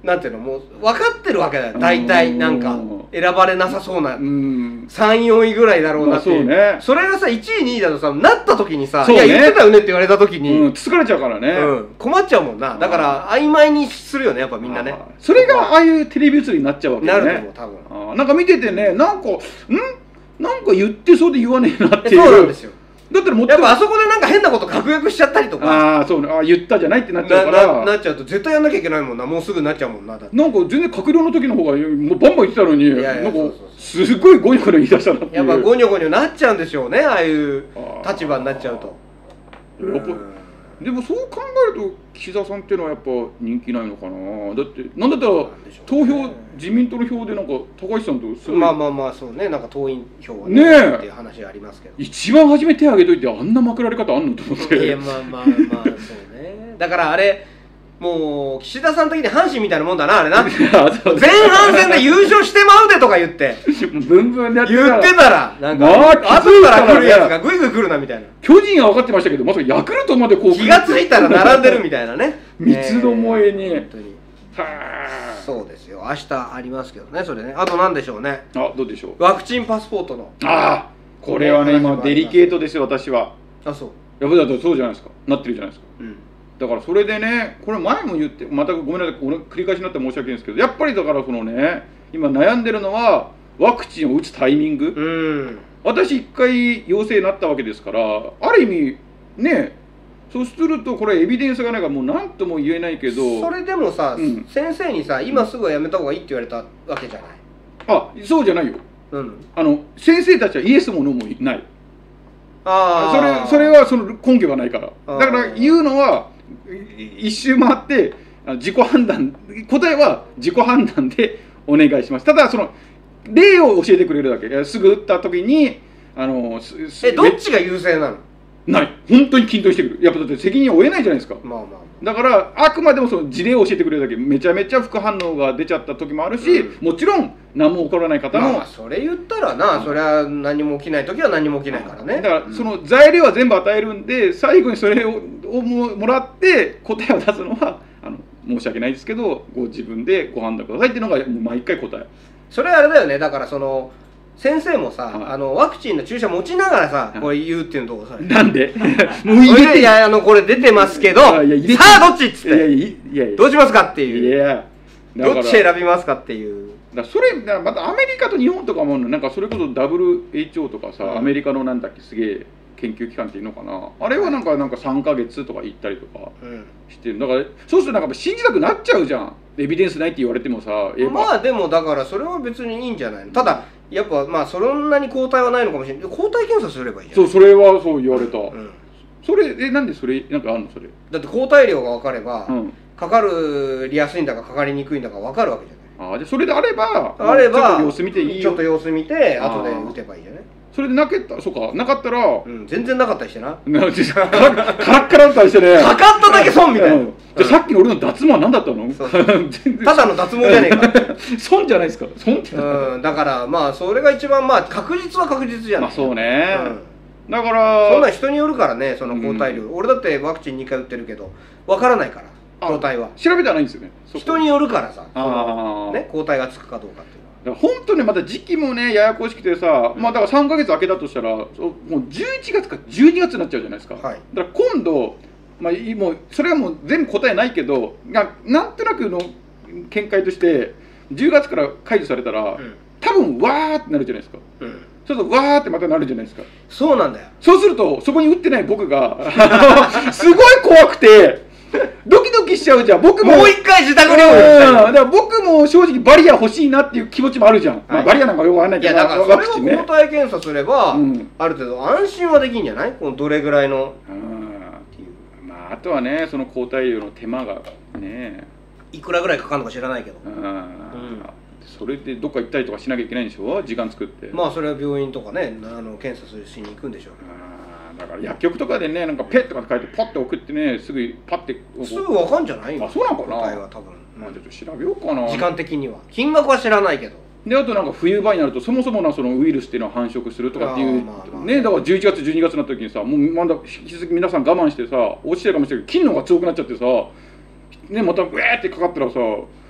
なんていうの、もう分かってるわけだよ大体。なんか選ばれなさそうなさん、よんいぐらいだろうなっていう、まあ そ, う、ね、それがさいちいにいだとさなった時にさ、ね、いや言ってたよねって言われた時に、 うん、つかれちゃうからね、 うん、困っちゃうもんな。だから曖昧にするよねやっぱみんなね。 それがああいうテレビ映りになっちゃうわけね。 なると思う多分。 あなんか見ててね、なんかんなんか言ってそうで言わねえなっていう。 そうなんですよ。 だったらもっとやっぱあそこでなんか変なこと確約しちゃったりとか、 ああそうね、あ言ったじゃないってなっちゃうからな, な, なっちゃうと絶対やんなきゃいけないもんな。もうすぐなっちゃうもんな。だってなんか全然閣僚の時の方がもうバンバン言ってたのに、いやいやなんかすごいゴニョゴニョ言い出したなっていう。 やっぱゴニョゴニョなっちゃうんでしょうね、ああいう立場になっちゃうと。 でもそう考えると岸田さんっていうのはやっぱ人気ないのかな。だってなんだったら投票自民党の票でなんか高市さんとすごいまあまあまあそうね、なんか党員票はねねっていう話ありますけど、 一番初め手挙げといてあんなまくられ方あんのと思って。 いやまあまあまあそうね。だからあれもう岸田さん的に阪神みたいなもんだなあれな。前半戦で優勝してまうでとか言ってブンブンでやって言ってたらなんか後から来るやつがグイグイ来るなみたいな。 巨人は分かってましたけどまさかヤクルトまでこう気がついたら並んでるみたいなね。 三つどもえに。本当に。 そうですよ。明日ありますけどねそれね。あと何でしょうね。 あどうでしょう。 ワクチンパスポートの。 ああこれはね今デリケートですよ私は。 あそう。 やっぱだとそうじゃないですか。なってるじゃないですか。うん。だからそれでね、これ前も言って、またごめんなさい、俺繰り返しになって申し訳ないんですけど、やっぱりだからそのね、今悩んでるのは、ワクチンを打つタイミング。うん、私、一回陽性になったわけですから、ある意味、ね、そうすると、これ、エビデンスがないから、もう何とも言えないけど、 それでもさ、うん、先生にさ、今すぐはやめた方がいいって言われたわけじゃない。 あそうじゃないよ。うん、あの先生たちはイエスもノーもない。あそれそれはその根拠がないから。だから言うのは、一周回って自己判断、答えは自己判断でお願いします。ただその例を教えてくれるだけ。すぐ打った時にあのえどっちが優勢なの？ ない本当に均等してくる。やっぱだって責任を負えないじゃないですか。まあまあだからあくまでもその事例を教えてくれるだけ。めちゃめちゃ副反応が出ちゃった時もあるし、うん、もちろん何も起こらない方も、まあそれ言ったらな、うん、それは何も起きない時は何も起きないからね。 だからその材料は全部与えるんで、最後にそれをもらって答えを出すのはあの申し訳ないですけどご自分でご判断くださいっていうのがもう毎回答え。 それはあれだよね。だからその先生もさ、はい、あのワクチンの注射持ちながらさ、これ言うっていうのどう？ なんで？ もう入れて、いやあのこれ出てますけど、さあどっちっつって、いやいやどうしますかっていう、いやどっち選びますかっていう。 だそれだまたアメリカと日本とかもなんかそれこそ ダブリューエイチオー とかさ、うん、アメリカのなんだっけすげえ研究機関っていうのかな、あれはなんかなんかさんかげつとか行ったりとかしてる。だからそうするとなんか信じたくなっちゃうじゃん。エビデンスないって言われてもさ。 まあでもだからそれは別にいいんじゃないの。ただやっぱまあそんなに抗体はないのかもしれない。抗体検査すればいいじゃん。 そうそれはそう言われた。うん、それえなんでそれなんかあるのそれ。 だって抗体量が分かれば、うん、かかるりやすいんだかかかりにくいんだか分かるわけじゃない。 ああじゃあそれであればあればちょっと様子見ていいよ。 ちょっと様子見て後で打てばいいじゃない。 それでなけったそうかなかったら、 うん、全然なかったりしてな。 カラッカラだったりしてね。 かかっただけ損みたいな。じゃあさっきの俺の脱毛は何だったの？ ただの脱毛じゃねえか。 損じゃないですか。損って。 うんだからまあそれが一番まあ確実は確実じゃない。 まあそうね。だからそんな人によるからねその抗体量。俺だってワクチンにかい打ってるけどわからないから抗体は。 調べてはないんですよね。 人によるからさ。ね抗体がつくかどうかっていう。 本当にまた時期もねややこしくてさ、まあだからさんかげつ空けたとしたらもうじゅういちがつかじゅうにがつになっちゃうじゃないですか、はい、だから今度、まあ、もうそれはもう全部答えないけどななんとなくの見解としてじゅうがつから解除されたら、うん、多分わーってなるじゃないですか、うん、そうするとわーってまたなるじゃないですか。 そうなんだよ。 そうするとそこに打ってない僕がすごい怖くてドキドキしちゃうじゃん。僕ももう一回自宅療養。 だから僕も正直バリア欲しいなっていう気持ちもあるじゃん、はい、まあ、バリアなんかよくわかんないけど、 いやだからそれを抗体検査すれば、うん、ある程度安心はできんじゃない？このどれぐらいの、 うん、まああとはねその抗体量の手間がねいくらぐらいかかるのか知らないけど、うん、 それでどっか行ったりとかしなきゃいけないんでしょ時間作って。 まあそれは病院とかねあの検査しに行くんでしょう、 だから薬局とかでねなんかペッとか書いてパッて送ってねすぐパッてすぐ分かんじゃない？ あそうなのかな。 答えは多分、 まあちょっと調べようかな。 時間的には金額は知らないけど。 であとなんか冬場になるとそもそもなそのウイルスっていうのは繁殖するとかっていうね。だからじゅういちがつじゅうにがつになった時にさもうまだ引き続き皆さん我慢してさ落ちてるかもしれないけど菌の方が強くなっちゃってさねまたウェーってかかったらさ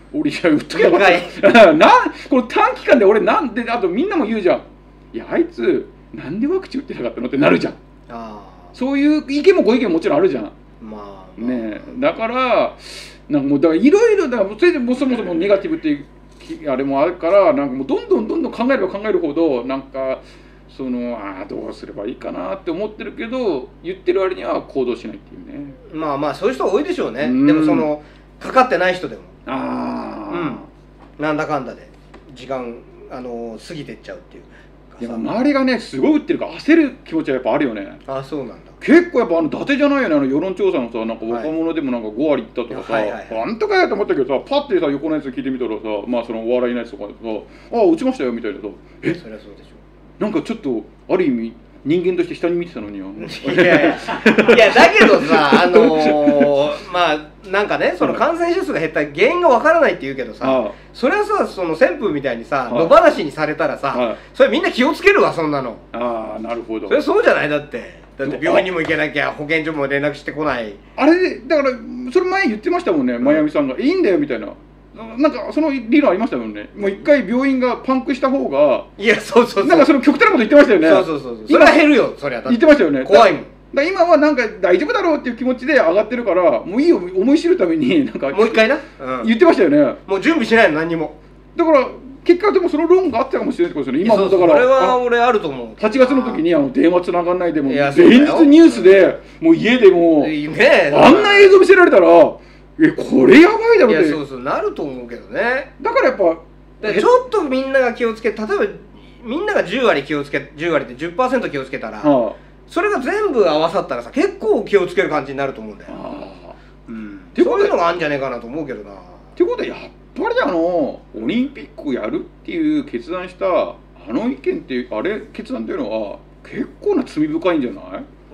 俺じゃ売っとけばな、この短期間で俺なんで、あとみんなも言うじゃん、いやあいつなんでワクチン打ってなかったのってなるじゃん。あ、そういう意見もご意見ももちろんあるじゃん。まあね、だからなんかもうだからいろいろだからそれでもそもそもネガティブっていうあれもあるから、なんかもうどんどんどんどん考えれば考えるほどなんかそのああどうすればいいかなって思ってるけど、言ってる割には行動しないっていうね。 まあまあそういう人多いでしょうね。でもそのかかってない人でも、 ああ、 うん、なんだかんだで時間あの過ぎてっちゃうっていう。 でも周りがねすごい打ってるから焦る気持ちはやっぱあるよね。 ああ、そうなんだ。 結構やっぱあの伊達じゃないよね、あの世論調査のさ、なんか若者でもなんかご割いったとかさ、はいはいはい、あんたかやと思ったけどさ、パッてさ横のやつ聞いてみたらさ、まあそのお笑いのやつとかでさ、ああ打ちましたよみたいなさ、 え、そりゃそうでしょ。 なんかちょっとある意味人間として下に見てたのに、あのいやいやいやだけどさ、あのー、まあなんかね、その感染者数が減った原因がわからないって言うけどさ、ああ、それはさ、その旋風みたいにさ、野放しにされたらさ、ああ、それみんな気をつけるわ、そんなの。 ああ、なるほど。 それそうじゃない、だってだって病院にも行けなきゃ保健所も連絡してこない。 あれでだからそれ前言ってましたもんね、まやみさんが、いいんだよみたいな。なんかその理論ありましたもんね。もう一回病院がパンクした方が、 いや、そうそうそう、 なんかその極端なこと言ってましたよね。 そうそうそう、それは減るよ、そりゃ。 言ってましたよね。 怖いもん。 だ今はなんか大丈夫だろうっていう気持ちで上がってるから、もういいよ思い知るためになんかもう一回な、 うん、言ってましたよね。 もう準備しないの何にも。 だから結果でもその論があったかもしれないってことですよね。今もだからこれは俺あると思う。 はちがつの時にあの電話つながんないでも連日ニュースでもう家でもあんな映像見せられたら、えこれやばいだろって。 いや、そうそうなると思うけどね。 だからやっぱちょっとみんなが気をつけ、例えばみんながじゅう割気をつけ、じゅう割って じゅっパーセント 気をつけたら、はあ、それが全部合わさったらさ、結構気をつける感じになると思うんだよ。あ、うん、そういうのがあるんじゃねえかなと思うけどな。 ってことはやっぱりあのオリンピックをやるっていう決断したあの意見っていうあれ決断っていうのは結構な罪深いんじゃない？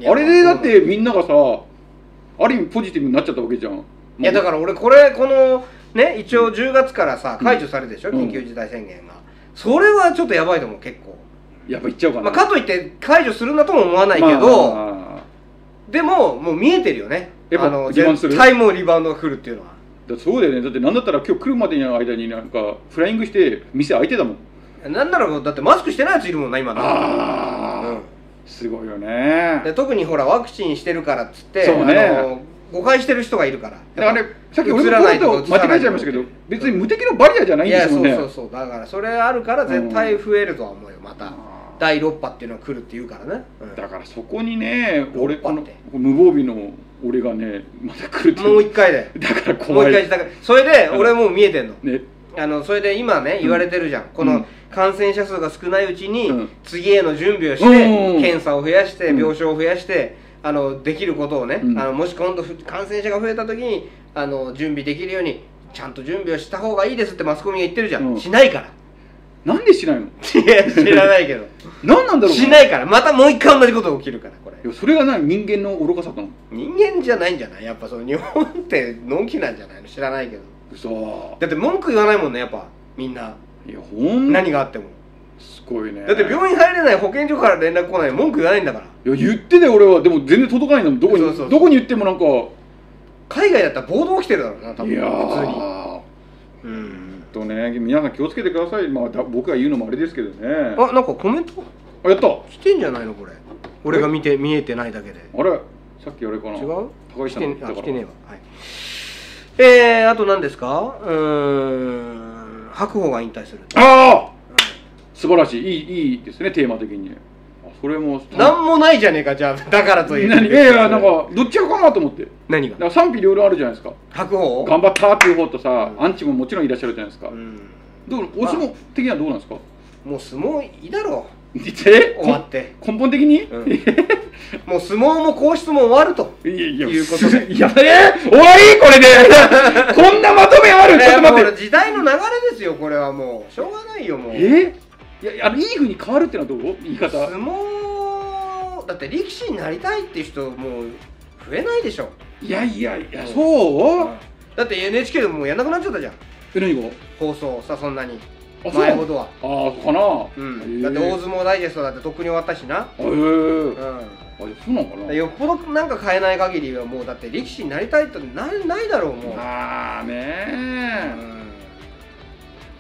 あれでだってみんながさ、ある意味ポジティブになっちゃったわけじゃん。 いやだから俺これこのね一応じゅうがつからさ解除されるでしょ、うん、緊急事態宣言が。それはちょっとやばいと思う。結構やっぱいっちゃうかな。 まあ、かといって解除するなとも思わないけど、まあ、でももう見えてるよね。あの絶対もうリバウンドが来るっていうのは。 だそうだよね。だってなんだったら今日来るまでの間になんかフライングして店開いてたもん。 なんならだってマスクしてないやついるもんな今の。 ああ、うん、すごいよね。 で特にほらワクチンしてるからっつって、そうね、あの誤解してる人がいるから。 だからね、さっき俺のこと間違えちゃいましたけど、別に無敵のバリアじゃないんですもんね。 いやそうそうそう、だからそれあるから絶対増えるとは思うよ。まただいろっ波っていうのが来るっていうからね、 うん、だからそこにね、俺この無防備の俺がねまた来るってもう一回でだから怖い。 もう一回だからそれで俺もう見えてんの、ね、あのそれで今ね言われてるじゃん、うん、この感染者数が少ないうちに、うん、次への準備をして、うん、検査を増やして、うん、病床を増やしてあのできることをね、うん、あのもし今度感染者が増えた時にあの準備できるようにちゃんと準備をした方がいいですってマスコミが言ってるじゃん、うん、しないから。 なんでしないの？ いや知らないけど何なんだろう。 しないからまたもう一回同じことが起きるからこれ。 いやそれが何人間の愚かさかな。 人間じゃないんじゃない？やっぱその日本ってのんきなんじゃないの？知らないけど。嘘。だって文句言わないもんねやっぱみんな。いやほん何があっても。 すごいね。 だって病院入れない保健所から連絡来ない文句言わないんだから。 いや言ってね俺は。でも全然届かないんだもん。どこにそうそうそうどこに言ってもなんか海外だったら暴動起きてるだろうな多分。いや普通に。うんとね、皆さん気をつけてください。まあだ僕が言うのもあれですけどね。 あ、なんかコメントあやった来てんじゃないのこれ。俺が見て見えてないだけで。 あれさっきあれかな。 違う？ 高橋さん来てあ来てねえわ。はい。えー、あと何ですか？うーん白鵬が引退する。 ああ、うん、素晴らしい。いいいいですねテーマ的に。それもなんもないじゃねえかじゃあだからという。 何？いやいやなんかどっちかかなと思って。 何が？ なんか賛否両論あるじゃないですか。 白鵬頑張ったっていう方とさ、うん、アンチももちろんいらっしゃるじゃないですか。うん、どうお相撲的にはどうなんですか？ もう相撲いいだろう。 終わって根本的に、うん、 もう相撲も皇室も終わるということで。 いやえー、終わりこれでこんなまとめある？ちょっと待って。 時代の流れですよこれはもうしょうがないよもう。 えー、いやあのいい風に変わるってのはどう？言い方。 相撲だって力士になりたいっていう人もう増えないでしょ。 いやいやいやそう、うん、 だって エヌエイチケー でもうやんなくなっちゃったじゃん。 え何が？ 放送さそんなに前ほどは。 ああかな、 うん、だって大相撲ダイジェストだってとっくに終わったしな。へえ、 うん、あそうなのかな。 よっぽどなんか変えない限りはもうだって力士になりたいってなないだろうもう。 ああねえ、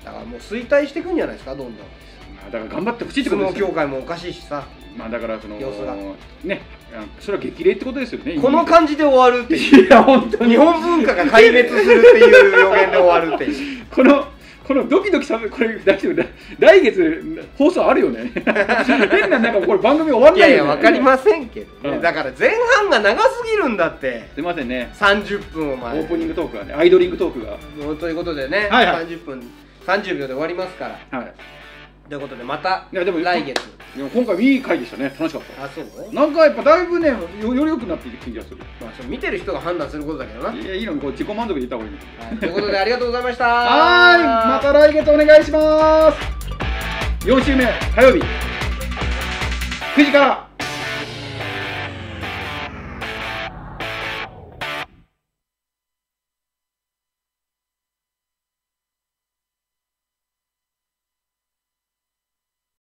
だからもう衰退していくんじゃないですか、どんどん。 だから頑張ってほしいってことですよ。相撲協会もおかしいしさ。 まあだからそのね、それは激励ってことですよね。 この感じで終わるっていう。いや本当に日本文化が壊滅するっていう予言で終わるっていう。 このこのドキドキさせこれ大丈夫来月放送あるよね。変ななんかこれ番組終わんないよね。いやいやわかりませんけどね。だから前半が長すぎるんだって。 すいませんね。 さんじゅっぷんを前。 オープニングトークがね、アイドリングトークが。 ということでね、さんじゅっぷんさんじゅうびょうで終わりますから。はい。ということでまた来月。 でも今回いい回でしたね。楽しかった。 あ、そうね。 なんかやっぱだいぶね、より良くなっていく気がする。 まあそれ見てる人が判断することだけどな。 いやいいの、こう自己満足で言った方がいい。 はい。ということでありがとうございました。 はい、また来月お願いします。よん週目火曜日くじから。